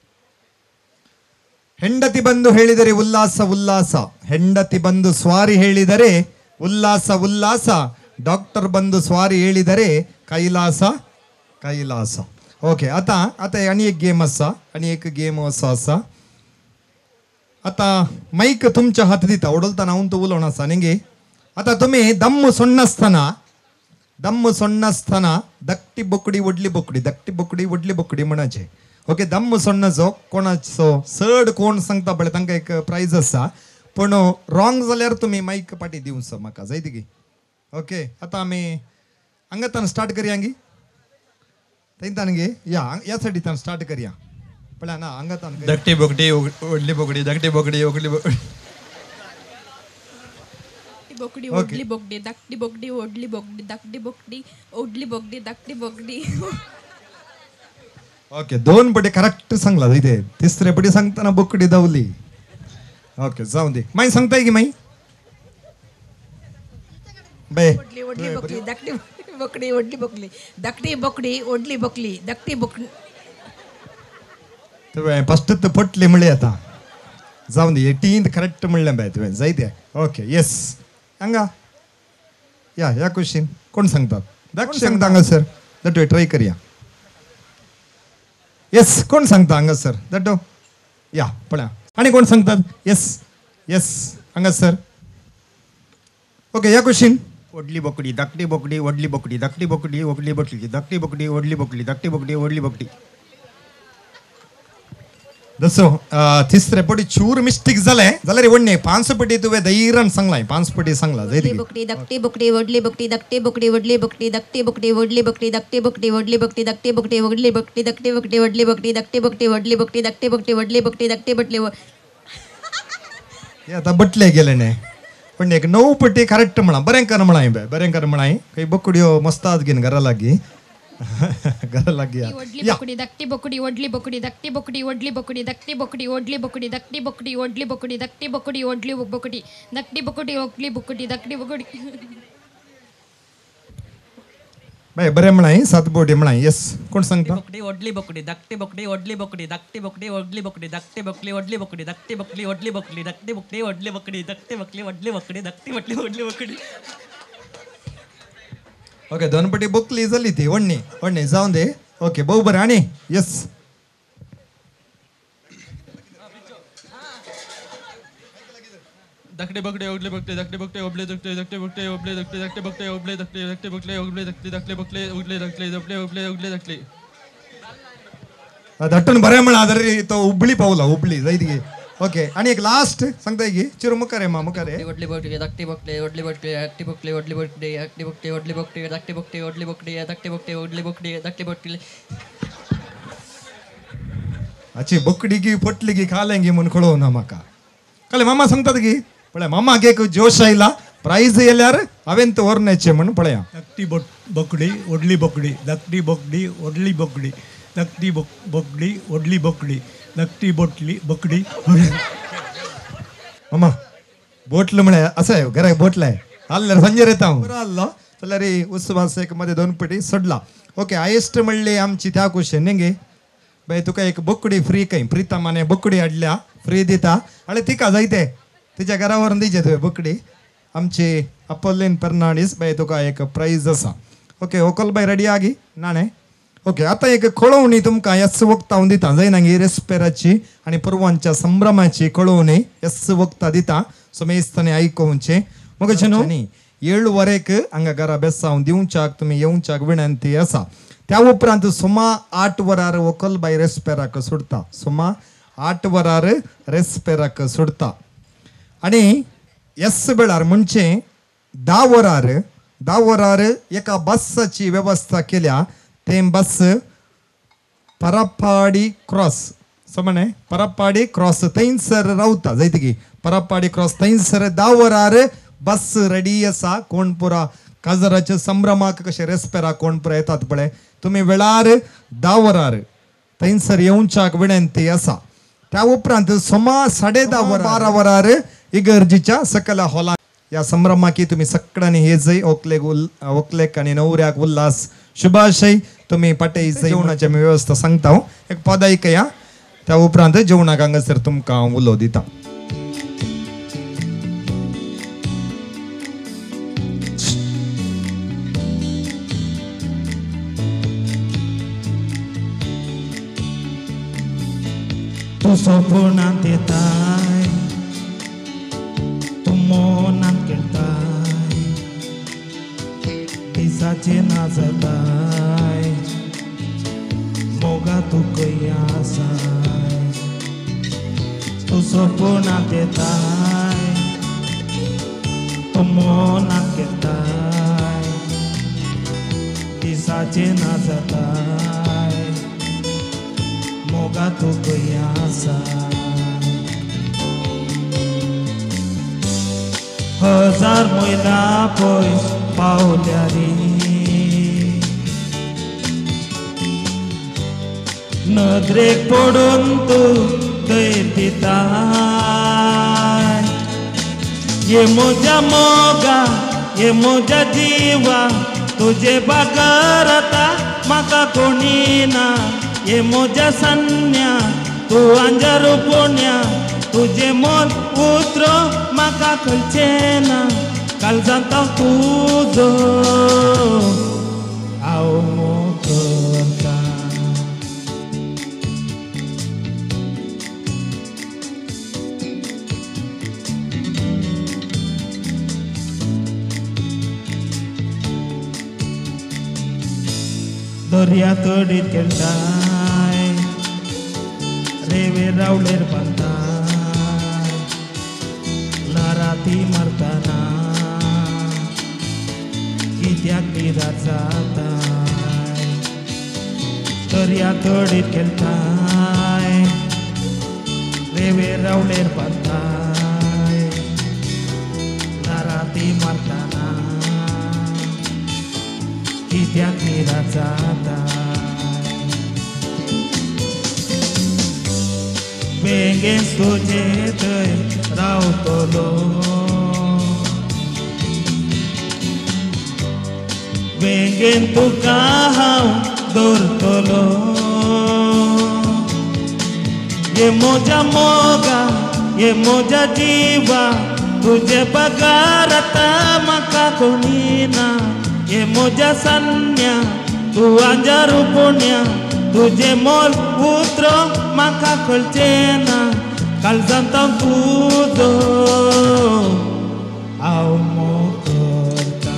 ಹೆಂಡತಿ ಬಂದು ಹೇಳಿದರೆ ಉಲ್ಲಾಸ ಉಲ್ಲಾಸ ಹೆಂಡತಿ ಬಂದು ಸ್ವಾರಿ ಹೇಳಿದರೆ ಉಲ್ಲಾಸ ಉಲ್ಲಾಸ डॉक्टर बंधू स्वारी ಹೇಳಿದರೆ कैलास कैलास ओके आता आता आणि एक गेम असा आणि एक गेम असो असा आता माईक तुमच्या हात दिता ओडलताना हांव तो उलोवन आसा न्ही आता तुम्ही दम्म सोडनासतना दम्म सोडनासतना धाकटी बोकडी व्हडली बोकडी धाकटी बोकडी व्हडली बोकडी म्हणाचे ओके दम्म सोडनाचो कोणाचो चड कोण सांगता पळय तांकां एक प्राइज आसा पण रॉंग जाल्यार तुम्ही माईक पाटी दिवचो म्हाका जायत गी ओके आता आमी हांगातान स्टार्ट करया गी थंयतान गे या या सायडीतान स्टार्ट करया पळय ना हांगातान धाकटी बोकडी व्हडली बोकडी धाकटी बोकडी व्हडली बोकडी बोकडी ओडली बोकडी धाकटी बोकडी ओडली बोकडी धाकटी बोकडी ओडली बोकडी धाकटी बोकडी ओके दोन पटी करेक्ट सांगला इथे तिसरे पटी सांगताना बोकडी धावली ओके जाऊ दे माई सांगताय की माई बे ओडली ओडली बोकडी धाकटी बोकडी ओडली बोकली धाकटी बोकडी ओडली बोकली धाकटी बोकडी तुवें फस्ट पटले म्हणले आता जाऊ दे एटीन करेक्ट म्हणलें बाय तुवें जायते ओके येस हांगा या या क्वेश्चन कोण सांगतात दाखोवन सांगता हांगा सर दट ट्राय करया येस कोण सांगता हांगा सर दटो या पळया आनी कोण सांगतात येस येस हांगा सर ओके या क्वेश्चन ओडली बोकडी धाकटी बोकडी ओडली बोकडी धाकटी बोकडी ओडली बोकडी धाकटी बोकडी ओडली बोकडी धाकटी बोकडी ओडली बोकडी दसो तिसरे पटी चूर मिस्टेक जाले जाल्यार व्हडणे पांच पटी तुवें धैर्यान सांगलाय पांच पटी सांगला जायत बोकडी धाकटी बोकडी ओडली बोकडी धाकटी बोकडी ओडली बोकडी धाकटी बोकडी ओडली बोकडी धाकटी बोकडी ओडली बोकडी धाकटी बोकडी ओडली बोकडी धाकटी बोकडी ओडली बोकडी धाकटी बोकडी ओडली बोकडी धाकटी बोकडी ओडली बोकडी धाकटी बोकडी हे आता बटले गेले ने पण एक नऊ पटी करेक्ट म्हणा बरें कर म्हणा बे बरें कर म्हणा काही बोकड्यो मस्तात घेन घरा लागी घरा लागी ओडली बोकडी धाकटी बोकडी ओडली बोकडी धाकटी बोकडी ओडली बोकडी धाकटी बोकडी ओडली बोकडी धाकटी बोकडी ओडली बोकडी धाकटी बोकडी ओडली बोकडी धाकटी बोकडी ओडली बोकडी धाकटी बोकडी बाय बरें म्हणा सात बोटी म्हणा येस कोण सांगता बोकडी ओडली बोकडी धाकटी बोकडी ओडली बोकडी धाकटी बोकडी ओडली बोकडी धाकटी बोकडी ओडली बोकडी धाकटी बोकडी ओडली बोकडी धाकटी बोकडी ओडली बोकडी धाकटी बोकडी ओडली बोकडी धाकटी बोकडी ओडली बोकडी ओके दोन पटी बोकली जाली ती वडणी वडणी जाऊन दे ओके बहु बरें आनी येस धाकटी बोकडी ओडली बोकडी धाकटी बोकडी ओडली धाकटी धाकटी बोकडी ओडली धाकटी धाकटी बोकडी ओडली धाकटी धाकटी बोकडी ओडली धाकटी धाकटी बोकडी ओडली धाकटी धाकटी ओडली ओडली धाकटी धाटून बरें म्हणा जाल्यार तो हुबळी पावला हुबळी जायत गे ओके आणि एक लास्ट सांगताय की चिरू मुखारे मा मुखारे ओडली बोकडी धाकटी बोकडी ओडली बोकडी धाकटी बोकडी ओडली बोकडी धाकटी बोकडी ओडली बोकडी धाकटी बोकडी ओडली बोकडी धाकटी बोकडी ओडली बोकडी धाकटी बोकडी अच्छी बोकडी गी फुटली गी खालेंगी म्हूण कळोव ना म्हाका कळ्ळें मामा सांगतात गी पळय मामाक एक जोश आयला प्राइज येयल्यार हांवें तो व्हरनेचें म्हूण पळया धाकटी बोट बोकडी व्हडली बोकडी धाकटी बोकडी व्हडली बोकडी धाकटी बोक बोकडी व्हडली बोकडी धाकटी बोटली बोकडी मामा बोटलं म्हळ्यार असं आहे घराक बोटलाय आल्ल्यार सांजेर येता हांव बरो आल्लो जाल्यार उत्सवास एक मध्ये दोन पेटी सोडला ओके हायेस्ट म्हणले आमची त्या कुशेन न्ही बाय तुका एक बोकडी फ्री काही प्रितमाने बोकडी हाडल्या फ्री दिता आनी तिका जायते तिच्या घरा व्हरून दिचे तुवें बोकडी आमची अपोलिन फर्नांडीस बाय तुका एक प्राइज आसा ओके ओकल बाय रेडी आगी नाणे ओके आता एक कळोवणी तुमकां यस वक्ता हांव दिता जायना गी रेस्पेराची आनी पुरवांच्या संभ्रमाची कळोवणी यस वक्ता दिता सो मेस्तांनी आयकोवचें मगचे न्हू ಏಳುವರೆಗೆ ಹಂಗ ಗರ ಬೆಸ್ಸ ಅವ್ನು ದಿವಂಚಾಕ್ ತುಮಿ येवचाक विनंती आसा त्या उपरांत सुमा आठ वरार वकल बाय रेस्पेराक सुटता सुमा आठ वरार रेस्पेराक सुटता आणि एस वेळार म्हणजे धा वरार धा वरार एका बसची व्यवस्था केल्या ते बस परप्पाडी क्रॉस समणे परप्पाडी क्रॉस थंयसर रावता जायत की परप्पाडी क्रॉस थंयसर धा वरार बस रेडी आसा कोण पुरा काजराच्या संभ्रमाक कशे रेस्पेरा कोण पुरा येतात पळय तुम्ही वेळार धा वरार थंयसर येवचाक विनंती आसा त्या उपरांत सोमा साडे धा वरार बारा वरार इगर्जीच्या सकला हॉलांत या संभ्रमाकी तुम्ही सगळ्यांनी हे जय ओकलेक उल ओकलेक आणि नवऱ्याक उल्हास शुभाशय तुम्ही पटय जेवणाची मी व्यवस्था सांगता एक पद ऐकया त्या उपरांत जेवणाक हांगासर तुमकां उलो दिता Tu sopornante tai, tu monante tai, isa cena zatai, moga tu kayasai. Tu sopornante tai, tu monante tai, isa cena zatai. Moga तो कयासा हजार महिना पयस पावल्या रे नदरेक पडून तू दैर दिता ये मोजा मोगा ये मोजा जीवा तुझे बगर आता म्हाका कोणी ना ये मोजा सन्या तू अंजारू पुण्या तुझे मोल उतरो म्हाका कळचेना काल जाता तुजो हांव मोगता दर्या तडीत गेलताय रेवे रावलेर बांदताय लाराती मारतना कित्याक निरार जाताय दर्या तडीत गेलताय रेवे रावलेर बांदताय लाराती मारतना कित्याक निरार जाताय बेगीन तुजे थंय रावतलो बेगीन तुका हांव दवरतलो ये मोजा मोगा ये मोजा जिवा तुजे पगार आतां म्हाका कोणी ना ये मोजा सन्या तू अंजारू पुण्या तुझे मोल उतरो म्हाका कळचेना काल जाता तुजो हांव मोगता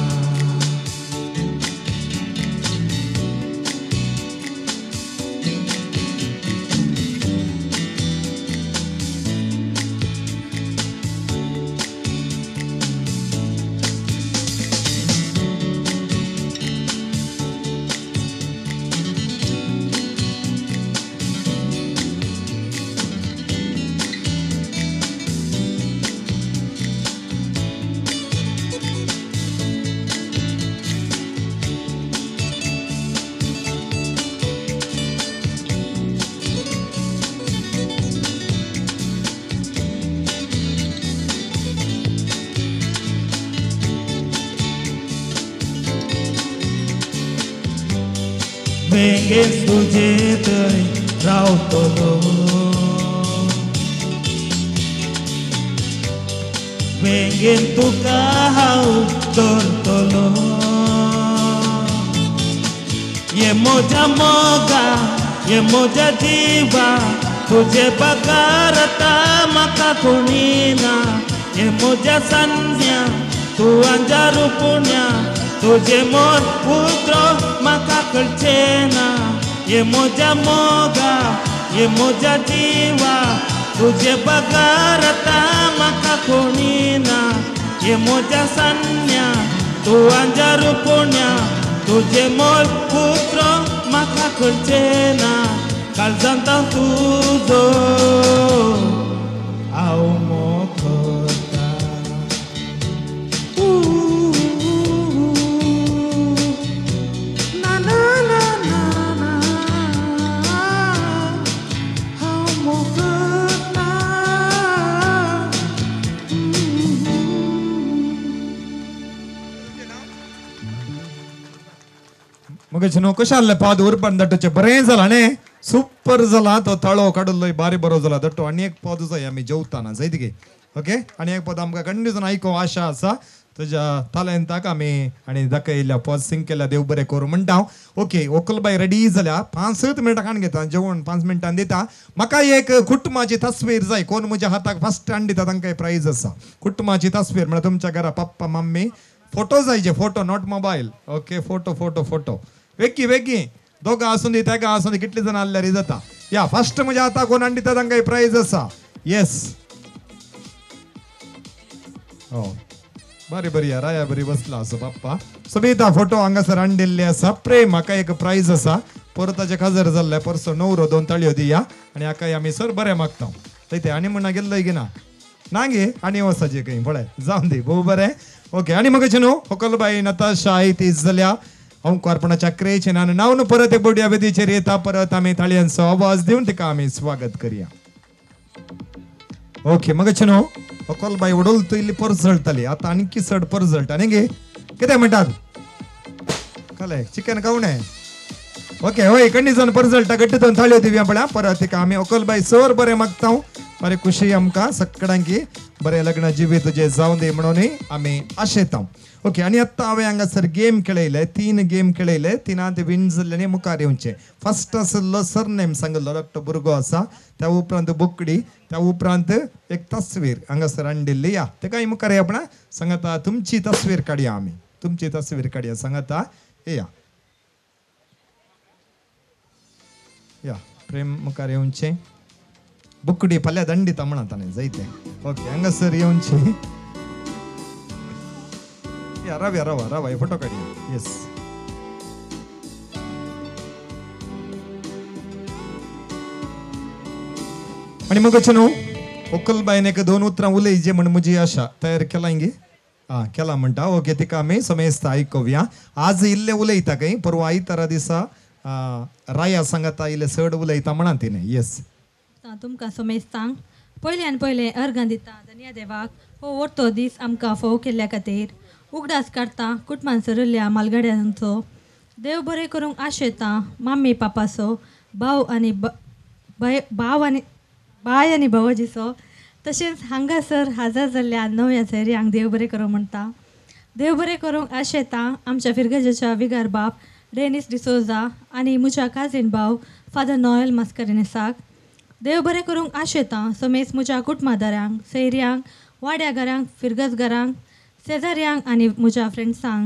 बेगीन तुजे थंय रावतलो बेगीन तुका हांव धरतलो ये म्हज्या मोगा ये म्हज्या जिवा तुजे बगार आतां म्हाका कोणी ना ये म्हज्या संज्ञा तूं अंजार पुण्या तुझे मोर उतरो म्हाका कळचें ना ये म्हज्या मोगा ये म्हज्या जिवा तुझे बगार आतां म्हाका कोणी ना ये म्हज्या संज्ञा तूं अंजार पुण्या तुझे मोर उतरो म्हाका कळचें ना काळजांत तुजो हांव मोखता ना ना ना ना ना हांव मोखता मग नो कशें आहलें पाद उरपान दट्टोचें बरें जालां न्ही सुपर जाला तो ताळो काडलो बारी बरो जाला दट्टो आनी एक पद जाय आमी जेवताना जायत गे ओके आनी एक पद आमकां कंटिन्यूजन आयको आशा आसा तुज्या तालेंताक आमी आनी दाखयल्या पद सिंग केल्या देव बरें करूं म्हणटा हांव ओके ओकलबाई रेडी जाल्या पांच सत मिनटां काण घेता जेवण पांच मिनटां दिता म्हाका एक कुटुंबाची तस्वीर जाय कोण म्हज्या हाताक फर्स्ट टायम दिता तांकां प्रायज आसा कुटुंबाची तस्वीर म्हळ्यार तुमच्या घरा पप्पा मम्मी फोटो जायचे photo not mobile okay photo photo photo वेगी वेगी दोगां आसूं दी तेगा आसूं दी कितले जाण आसल्यार जाता या फर्स्ट म्हज्या हाताक कोण दिता तांकां प्रायज आसा येस हो बरी बरी या राया बरी बसला असो बाप्पा सबिता फोटो हांगासर हाडिल्ले आसा प्रेम म्हाका एक प्रायज आसा परताचे खाजर जाल्ले परसो णवरो दोन ताळयो दिया आनी हाका आमी सर बरें मागता थंय आनी म्हणा गेल्लोय गी ना ना गे आनी वसाचे खंय पळय जावन दी भोव बरें ओके आनी म्हाका न्हू होकलबाई नताशा तीस जाल्या ओंकारपणाच्या क्रेचे नान नाव न्हू परत एक बोड्या वेदीचेर येता परत आमी ताळयांचो आवाज दिवन तिका आमी स्वागत करुया ओके मग न्हू होकलबाई उडोल तू इल्ली परजळटाली आतां आनीक चड परजळटा न्ही गे कितें म्हणटात कळ्ळें चिकन खावणे ओके होय कंडिशन परजळटा गट्टी दोन थाळयो दिवया पळय परत तिका आमी होकलबाई सर बरें मागता बरें खुशी आमकां सगळ्यांकी बरें लग्न जिवी तुजें जावं दी म्हणून आमी आशेता ओके आनी आतां हांवें हांगासर गेम खेळयले तीन गेम खेळयले तिनांत विन जाल्ल्यानी मुखार येवचे फर्स्ट आसलो सरनेम सांगलो धाकटो भुरगो आसा त्या उपरांत बुकडी त्या उपरांत एक तस्वीर हांगासर हाडिल्ली या तेकाय मुखार या पण सांगाता तुमची तस्वीर काडया आमी तुमची तस्वीर काडया सांगाता या या प्रेम मुखार येवचे बुकडी फाल्यां दंडिता म्हणा ताणें जायते ओके हांगासर येवचे या राव्या रावा रावा हे फोटो काडया येस आणि मग न्हू होकलबाईन एक दोन उतरां उलयचे म्हण म्हजी आशा तयार केला हिंगे हा केला म्हणटा ओके तिका आमी समेस्त आयकुया आज इल्ले उलयता खंय परवा आयतारा दिसा राया सांगाता इल्ले चड उलयता म्हणा तिणें येस तुमकां समेस्तांक पयले आनी पयले अर्घ दिता धन्य देवाक हो व्हडतो दीस आमकां फोव केल्ल्या खातीर उगडास काडटा कुटुंबान सरिल्ल्या मालगाड्यांचो देव बरें करूंक आशेता मम्मी पापाचो भाव आनी भाव आनी बाय आनी भावाजीचो तशेंच हांगासर हाजर जाल्ल्या नव्या सैर्यांक देव बरें करूं म्हणटा देव बरें करूंक आशेता आमच्या फिरगजेच्या विगार बाप डेनिस डिसोजा आनी म्हज्या काजीन भाव फादर नॉयल मास्करिनेसाक देव बरें करूंक आशेता समेस म्हज्या कुटुंबादारांक सैर्यांक वाड्या घरांक फिरगजगारांक शेजाऱ्यांक आनी म्हज्या फ्रेंड्सांक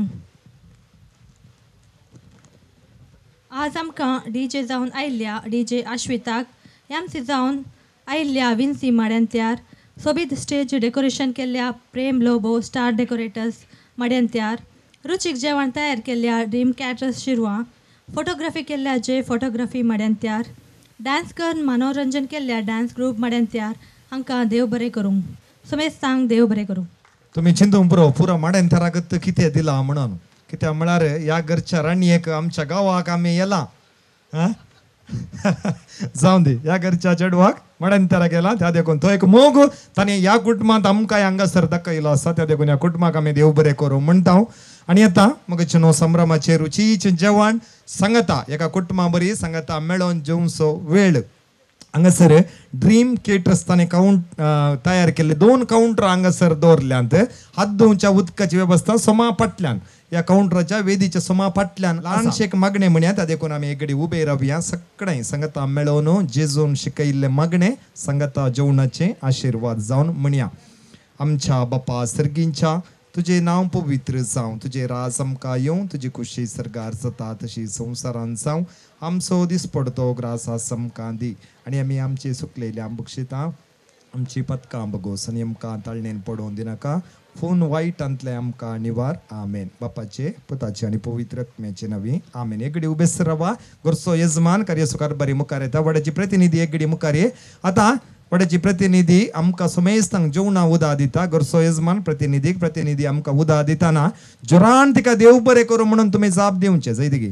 आज आमकां डी जे जावन आयिल्ल्या डी जे आश्विताक एम सी जावन आयिल्ल्या विन्सी माड्यांत्यार सोबीत स्टेज डेकोरेशन केल्ल्या प्रेम लोबो स्टार डेकोरेटर्स माड्यांत्यार रुचीक जेवण तयार केल्ल्या ड्रीम कॅटर्स शिरवां फोटोग्राफी केल्ल्या जे फोटोग्राफी माड्यांत्यार डान्स करून मनोरंजन केल्ल्या डान्स ग्रूप माड्यांत्यार हांकां देव बरें करूं समेस्तांक देव बरें करूं तुम्ही चिंतून पुरो पुरो माड्यांथरागत कितें दिला म्हणून कित्याक म्हळ्यार ह्या घरच्या राणयेक आमच्या गांवाक आमी येला हां जाऊन दे या घरच्या चेडवाक मडन त्याला गेला त्या देखून तो एक मोग ताने या कुटुंबात आमकां हांगासर दाखयलो आसा त्या देखून ह्या कुटुंबाक आमी देव बरें करूं म्हणटा आणि आता मग चिनो संभ्रमाचे रुचीचे जेवण सांगता एका कुटुंबा बरी सांगता मेळोन जेवचो वेळ हांगासर ड्रीम केटर्स ताणें काउंट तयार केले दोन काउंटर हांगासर दवरल्यांत हात धुवच्या उदकाची वेवस्था सोमा फाटल्यान या काउंटराच्या वेदीच्या सोमा फाटल्यान ल्हानशे एक मागणे म्हण्या त्या देखून आमी एक घडी उबे रावया सगळें सांगता मेळोन जेजून शिकयल्ले मागणे सांगता जेवणाचे आशिर्वाद जावन म्हणया आमच्या बापा सर्गींच्या तुझे नाव पवित्र जावं तुझे राज आमकां येवं तुजी खुशी सरगार जाता तशी संवसारांत जावं आमचो दीस पडतो ग्रास आमकां दी आनी आमी आमची सुकलेली आंबुकशितां आमची पदकां बगोस आनी आमकां ताळणेन पडोवन दिनाका फोन वायटांतले आमकां निवार आमेन बापाचे पुताचे आनी पवित्र आत्म्याचे नवी आमेन एक घडी उबेच रावा गोरसो यजमान कार्य सुकार बरी मुखार येता वड्याची प्रतिनिधी एक घडी मुखार ये आता वड्याची प्रतिनिधी आमकां सुमेस्तांक जेवणां उदा दिता गोरसो यजमान प्रतिनिधीक प्रतिनिधी आमकां उदा दिताना जोरान तिका देव बरें करूं म्हणून तुमी जाप दिवचे जय दिगी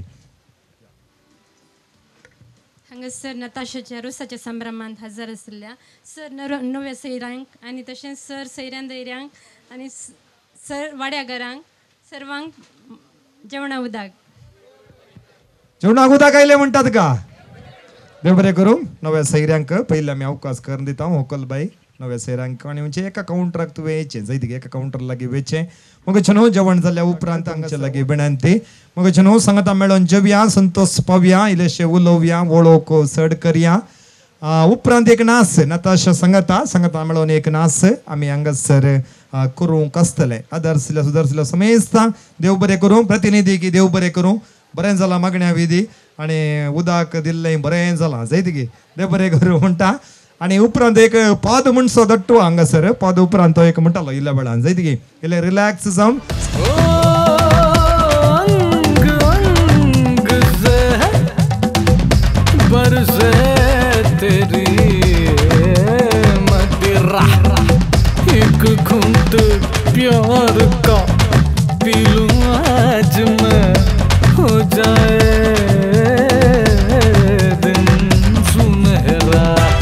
हांगासर नताशाच्या रोसाच्या संभ्रमांत हजर आसल्या सर नर नव्या सैरांक आनी तशेंच सर सैऱ्यां दैऱ्यांक आनी सर वाड्या घरांक सर्वांक जेवणां उदाक जेवणाक उदक आयले म्हणटात का देव बरें करूं नव्या सैऱ्यांक पयलीं आमी अवकाश करून दिता होकलबाई नव्या सैऱ्यांक आनी म्हणजे एका काउंटराक तुवें येचें जय दिगे एका काउंटर लागीं वेचें मग छनो जेवण जाल्या उपरांत हांगचे लागीं विनंती मग छनो सांगता मेळोन जेवया संतोष पावया इल्लेशें उलोवया वळोवक चड करया उपरांत एक नाच नताशा सांगता सांगता मेळोन एक नाच आमी हांगासर करूंक आसतले आदर्शिल्ल्या सुदर्शिल्ल्या समेस्तांक देव बरें करूं प्रतिनिधी की देव बरें करूं बरें जालां मागण्या विधी आनी उदक दिल्लें बरें जालां जय दिगे देव बरें करूं म्हणटा आनी उपरांत एक पाद म्हणसो दट्टो हांगासर पाद उपरांत तो एक म्हणटालो इल्ल्या वेळान जय दिगे इल्लें रिलॅक्स जावन बरसे तेरी मदिरा एक घूंट प्यार का पी लूं आज मैं हो जाए दिन सुनहरा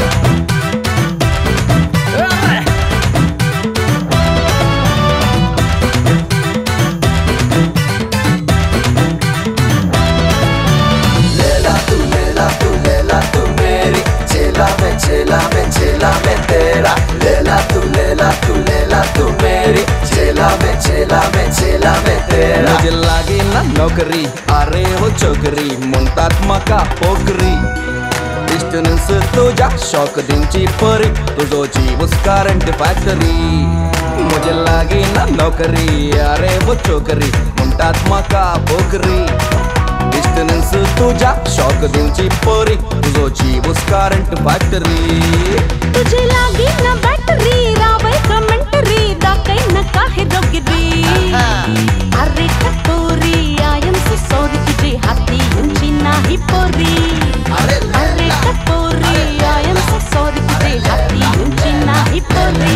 चेला में चेला में तेरा लेला तू लेला तू लेला तू मेरी चेला में चेला में चेला में तेरा मुझे लागे ना नौकरी अरे हो चोकरी म्हणतात म्हाका पोकरी डिस्टन्स तुझ्या शॉक दिनची परी तुझो जीव करंट फॅक्टरी मुझे लागे ना नौकरी अरे हो चोकरी म्हणतात म्हाका पोकरी डिस्टन्स तुझ्या शॉक दिनची परी तुझो जीव करंट फॅक्टरी तुझे लागे ना बॅटरी रावय कमेंटरी दाखय ना काहे दोगिरी अरे टपोरी आय एम सो सॉरी तुझे हाती उंची नाही पोरी अरे टपोरी आय एम सो सॉरी तुझे हाती उंची नाही पोरी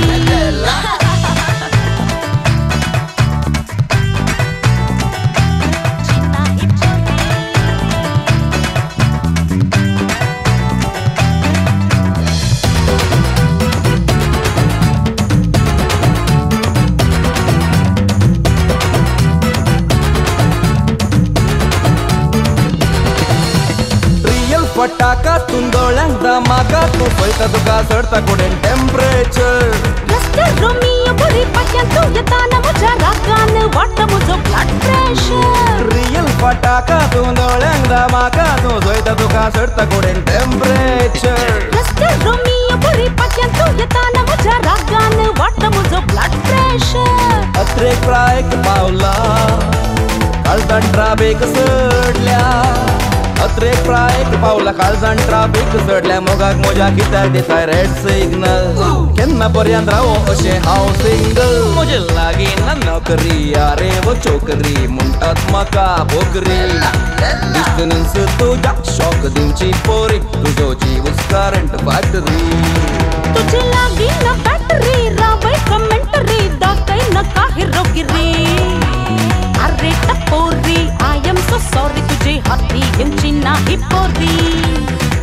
पटाका तुंदोळ्यांक धमाका तू पळयता तुका चडता कोडेन टेम्परेचर रस्ते रोमियो बरी पाट्यान तू येताना म्हज्या रागान वाडटा म्हजो ब्लड प्रेशर रियल पटाका तुंदोळ्यांक धमाका तू पळयता तुका चडता कोडेन टेम्परेचर रस्ते रोमियो बरी पाट्यान तू येताना म्हज्या रागान वाडटा म्हजो ब्लड प्रेशर अत्रेक प्रायक पावला काळजान ट्राफिक सडल्या अत्रेक प्रायक पावला काळजान ट्राफिक सडल्या मोगाक मोज्या कित्याक दिताय रेड सिग्नल केन्ना पर्यंत रावो अशें हांव सिंगल म्हजे लागीं ना नोकरी अरे वो चोकरी म्हणटात म्हाका बोकरी डिस्टन्स तुज्या शॉक दिवची पोरी तुजो जीव करंट फॅक्टरी तुझे लागी ना बॅटरी रावय कमेंटरी दाखय ना काहे रोगिरी अरे टपोरी आय एम सो सॉरी तुझे हाती इंची नाही पोरी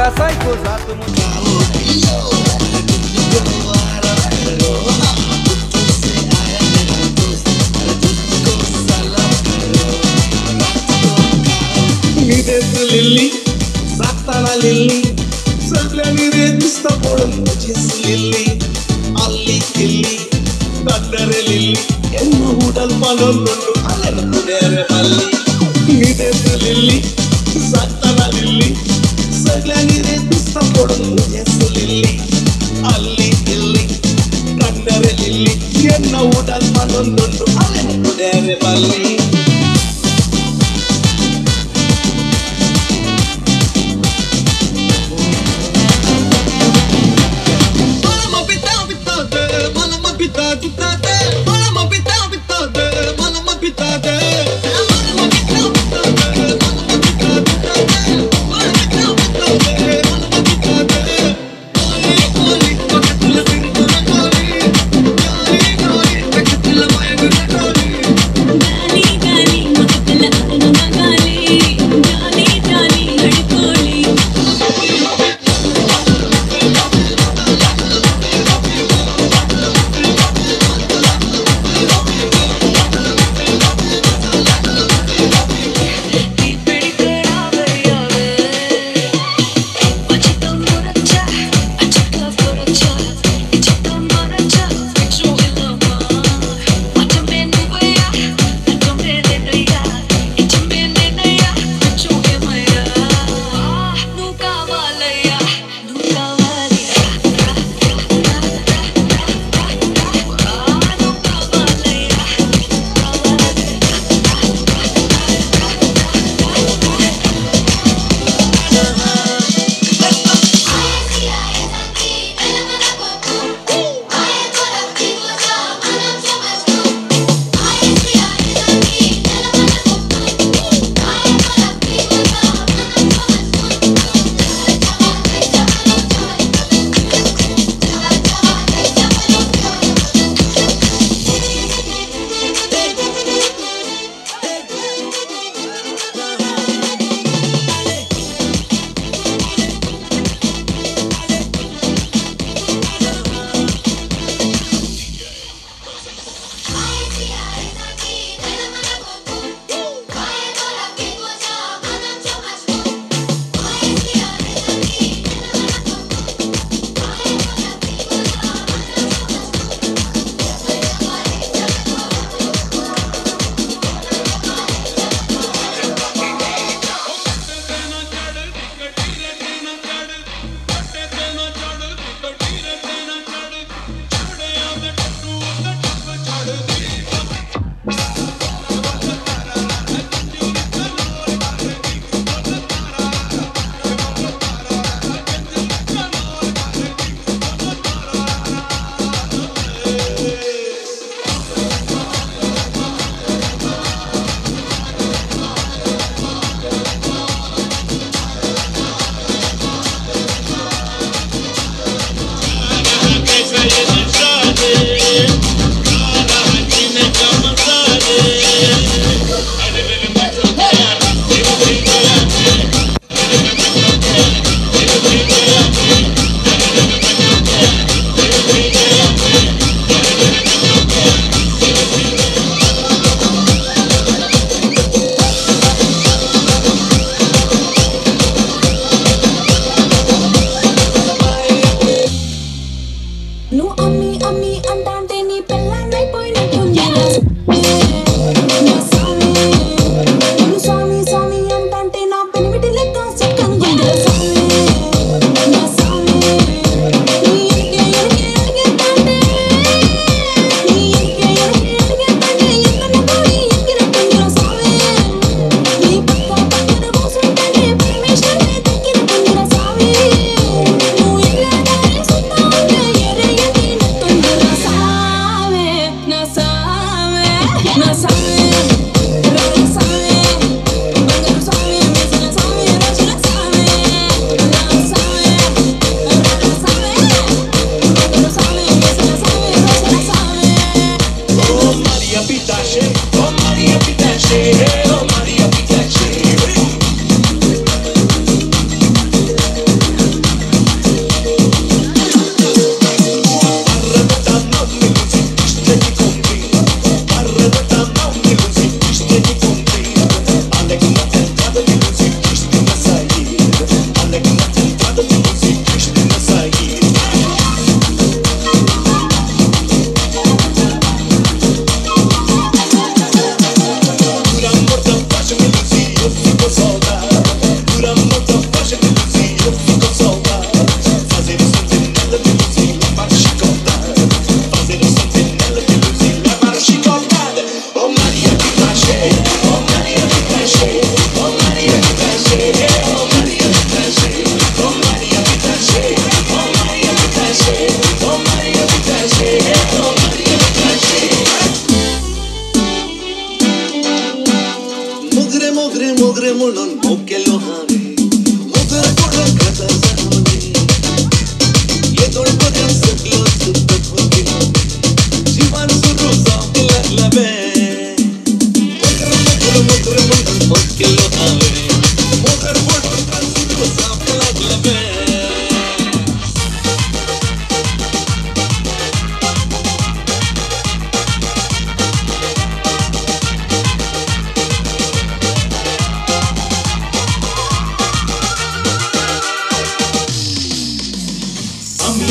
Para psycho zat लिली सातारा लिली सगळ्यांनी रे दिसता पडून तुझीच लिली अल्ली किल्ली कड्डरे लिली ಎನ್ನು ಊಟಲ್ ಮನೊಂದು ಅಲೆನ ಕುಡೇರೆ ಅಲ್ಲಿ ನಿದೆತ ಲಿಲ್ಲಿ ಸಾತಾರ ಲಿಲ್ಲಿ ಸಗಳ್यांनी रे दिसता पडून तुझीच लिली अल्ली किल्ली कड्डरे लिली ಎನ್ನು ಊಟಲ್ ಮನೊಂದು ಅಲೆನ ಕುಡೇರೆ ಅಲ್ಲಿ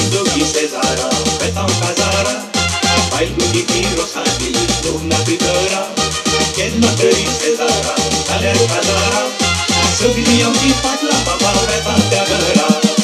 दोघी शेजारा बेतांव काजारा बायलुगी ती रोसांनी दोना भितरा केन्ना तरी शेजारा जाल्यार काजारा सगळीं आमची फाटला बाबा बेतांव त्या घरा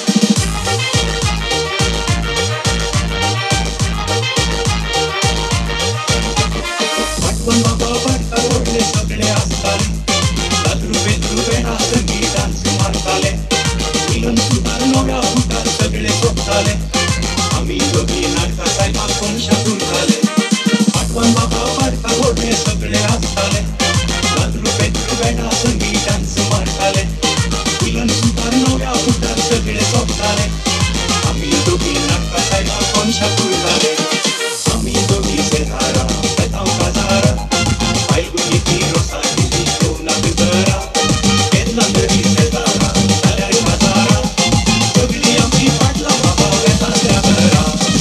बाबा बाटका ओढले सगळे असताले लादरू बेदरू बेडा संगी डान्स मारताले मिलन सुतार नव्या फुटार सगळे सोपताले आम्ही दोघी नाटका सायमा कोणशा तुरताले आठवण बाबा बाटका ओढले सगळे असताले लादरू बेदरू बेडा संगी डान्स मारताले मिलन सुतार नव्या फुटार सगळे सोपताले आम्ही दोघी नाटका सायमा कोणशा तुरताले आम्ही दोघी शेजारा बेतांव काजारा बायलुगी ती रोसांनी दोना भितरा केन्ना तरी शेजारा जाल्यार काजारा सगळीं आमची फाटला बाबा बेतांव त्या घरा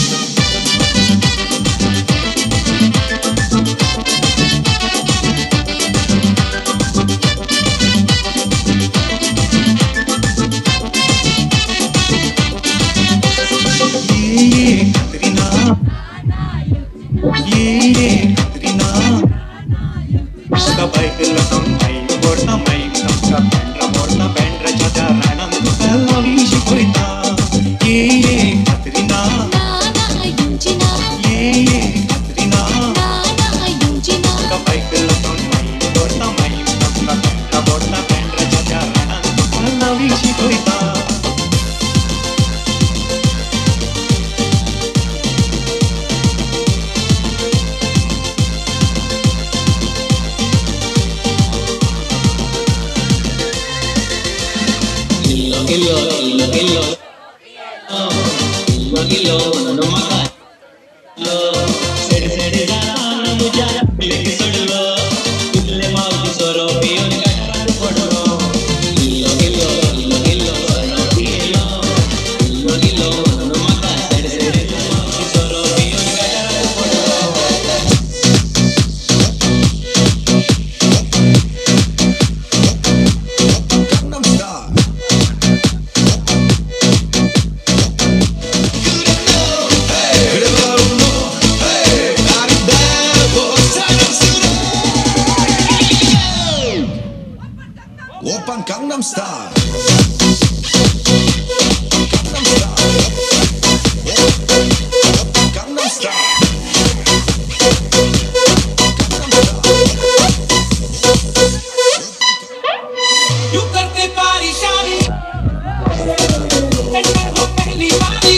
Open Gangnam Style. Gangnam Style. You करते परेशानी मैं हो पहली बारी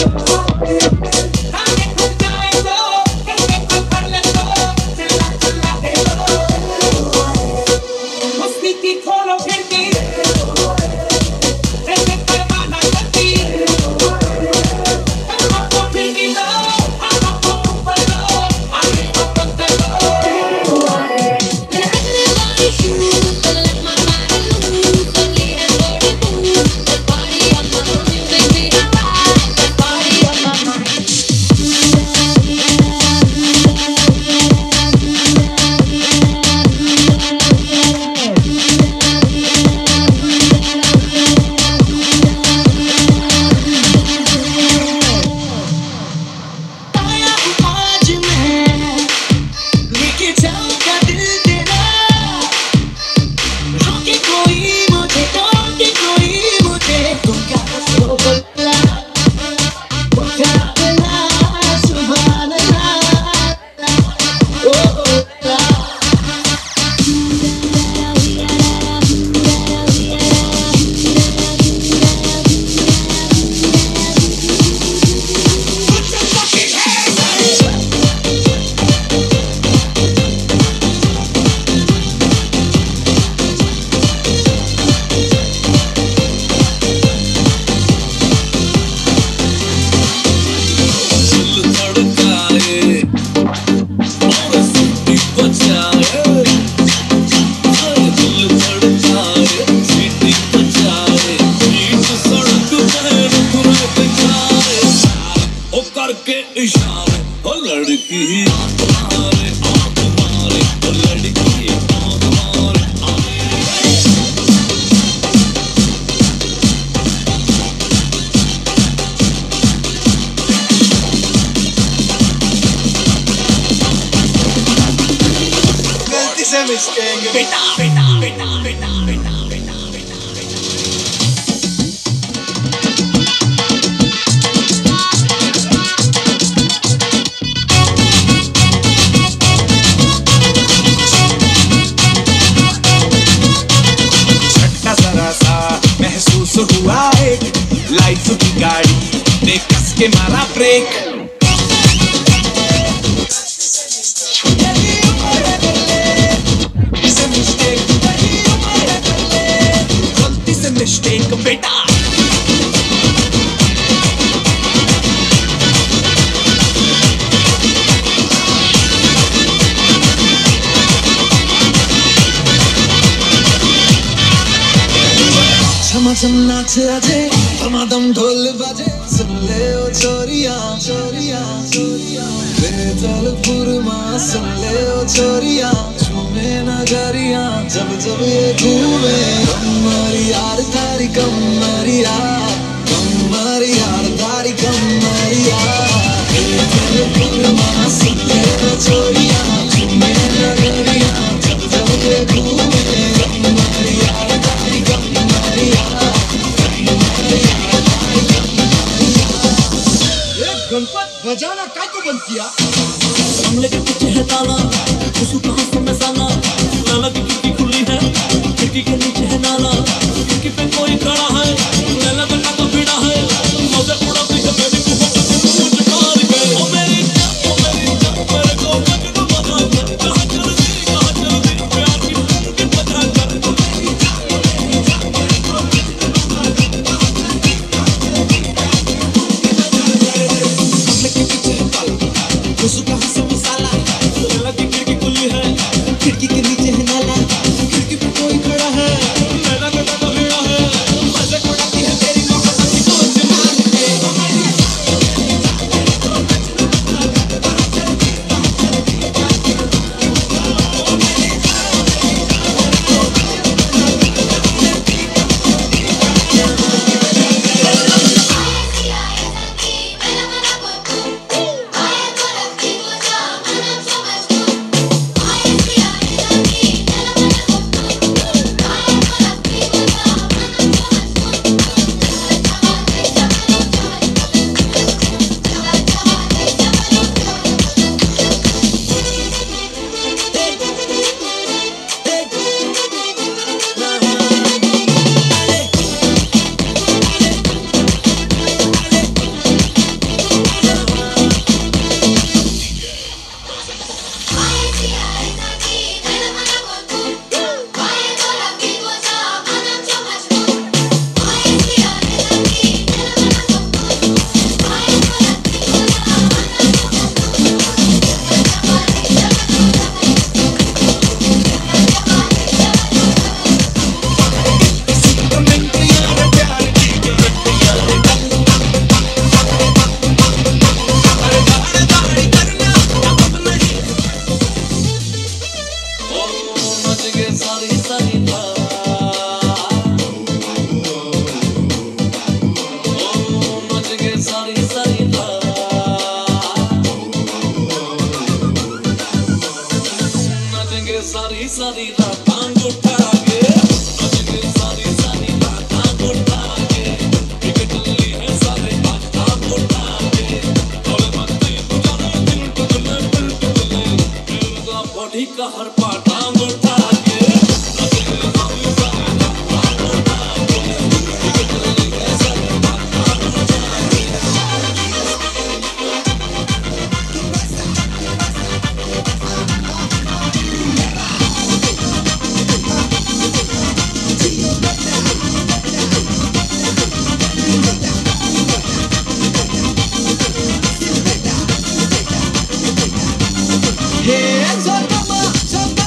आगे खुद जाए तो करके खुद कर ले तो चला चला दे लो मस्ती की खोलो खिड़की ऐसे परवाना करती हम आपको खिड़की दो हम आपको ऊपर दो आगे ओपन कर दो करके इशारे ओ लड़की मारे आँख मारे ओ लड़की आँख मारे mistake बेटा बेटा बेटा बेटा बेटा महसूस हुआ एक लाइफ की गाड़ी ने कस के मारा ब्रेक गलती से मिस्टेक बेटा छमाछम नाच आजे धमाधम ढोल बजे सुन ले ओ चोरिया चोरिया चोरिया बेताल फुरमा सुन ले ओ चोरिया झूमे नगरिया जब जब ये घूमे कमरी यार तारी कमरिया कमरी यार तारी कमरिया बेताल फुरमा सुन ले ओ चोरिया झूमे नगरिया जब जब ये घूमे कमरी यार तारी कमरिया गणपत बजाना काय को बंद किया कमरे के पीछे है ताला उसको कहां से मैं साला लाला की खिड़की खुली है खिड़की के नीचे है नाला खिड़की पे कोई खड़ा है लैला गन्ना का पीड़ा है मजे उड़ा के बेबी को मुझे मार गए ओ मेरी ओ मेरी मेरे को मजनू बना कर कहां चल दी कहां चल दी प्यार की के पता कर उसको कहां से मसाला लैला की खिड़की खुली है खिड़की के नीचे है नाला खिड़की पे कोई खड़ा है लैला गन्ना का पीड़ा है मजे उड़ाती है तेरी मोहब्बत की सोच मान के सारी सारी रात टांग उठा के नाचेंगे सारी सारी रात टांग उठा के क्रिकेट ली है सारे बात टांग उठा के तोले मस्ती बुझाना दिल टुकड़े दिल टुकड़े दिल का बॉडी का हर पार्ट टांग उठा के नाचेंगे सारी सारी रात टांग उठा के क्रिकेट ली है सारे बात टांग उठा के Hands on mama,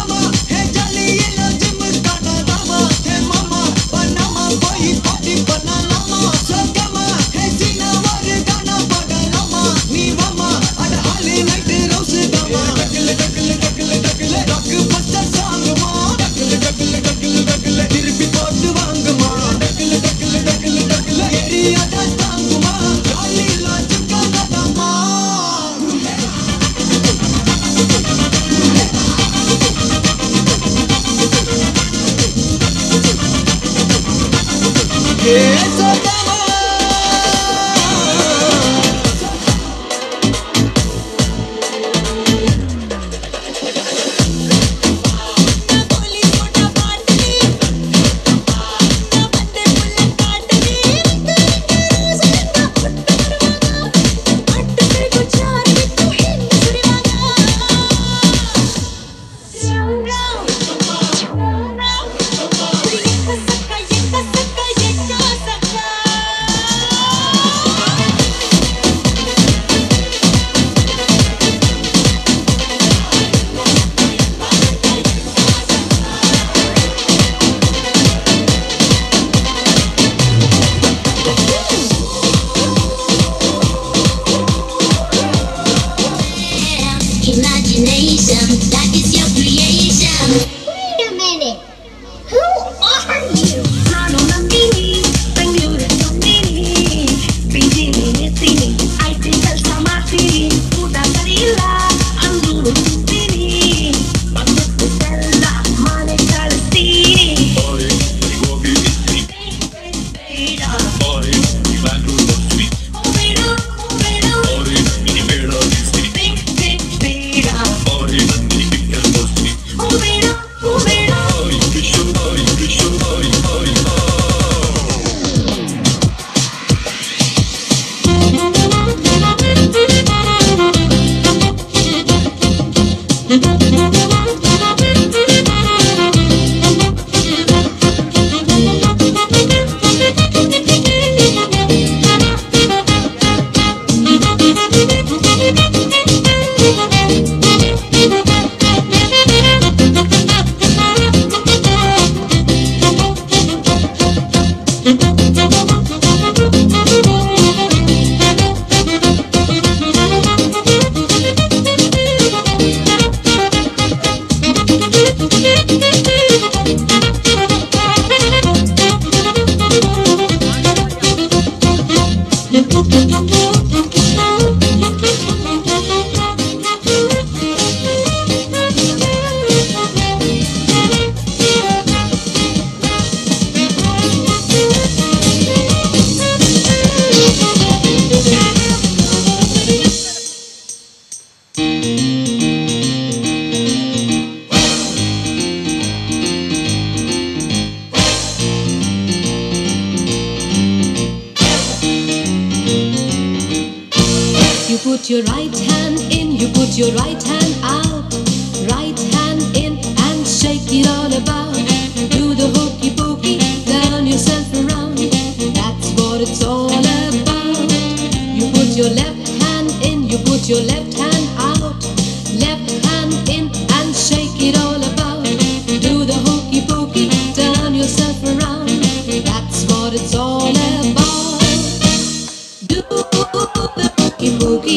Imagination, that is your creation. Wait a minute. Who are you? Sono bambini, Bengaluru bambini, Bigini Messini, I think I'll Samati, Buddha Karila, Anduru Bini, Mandu Bella, Mane Calestini. Boy, you go be busy. Boy, you back to the street. Boy, you better see. Put your right hand in, you put your right hand out. Right hand in and shake it all about. Do the hokey pokey, turn yourself around. That's what it's all about. You put your left hand in, you put your left hand out. Left hand in and shake it all about. Do the hokey pokey, turn yourself around. That's what it's all about. Do the hokey pokey.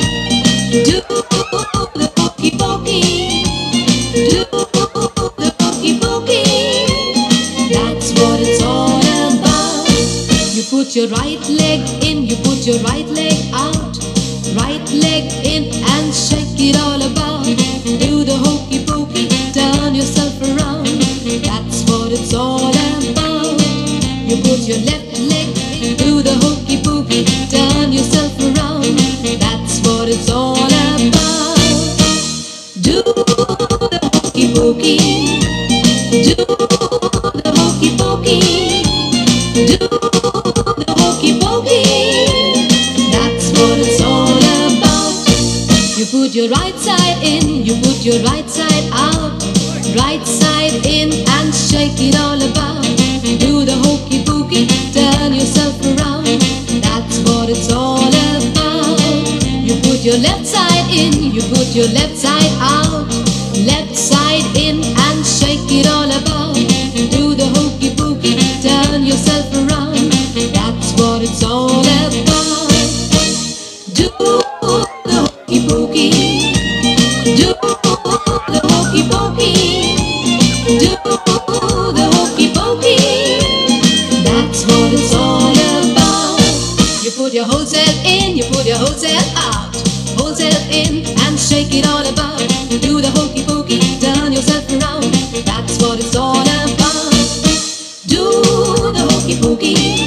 Do the hokey pokey. Do the hokey pokey. That's what it's all about. You put your right leg in, you put your right leg out. Right leg in and shake it all about. Do the hokey pokey, turn yourself around. That's what it's all about. You put your left leg in, do the hokey pokey, turn yourself around. That's what it's all about. Do the hokey pokey. Do the hokey pokey. Do the hokey pokey. That's what it's all about. You put your right side in, you put your right side out. Right side in and shake it all about. Do the hokey pokey, turn yourself around. That's what it's all about. You put your left side in, you put your left side out. Left side in and shake it all about. Do the hokey pokey, turn yourself around. That's what it's all about. Do the hokey pokey. Do the hokey pokey. Do the hokey pokey. That's what it's all about. You put your whole self in, you put your whole self out. Whole self in and shake it all about. Do the hokey pokey, turn yourself around. That's what it's all about. Do the hokey pokey. boogie.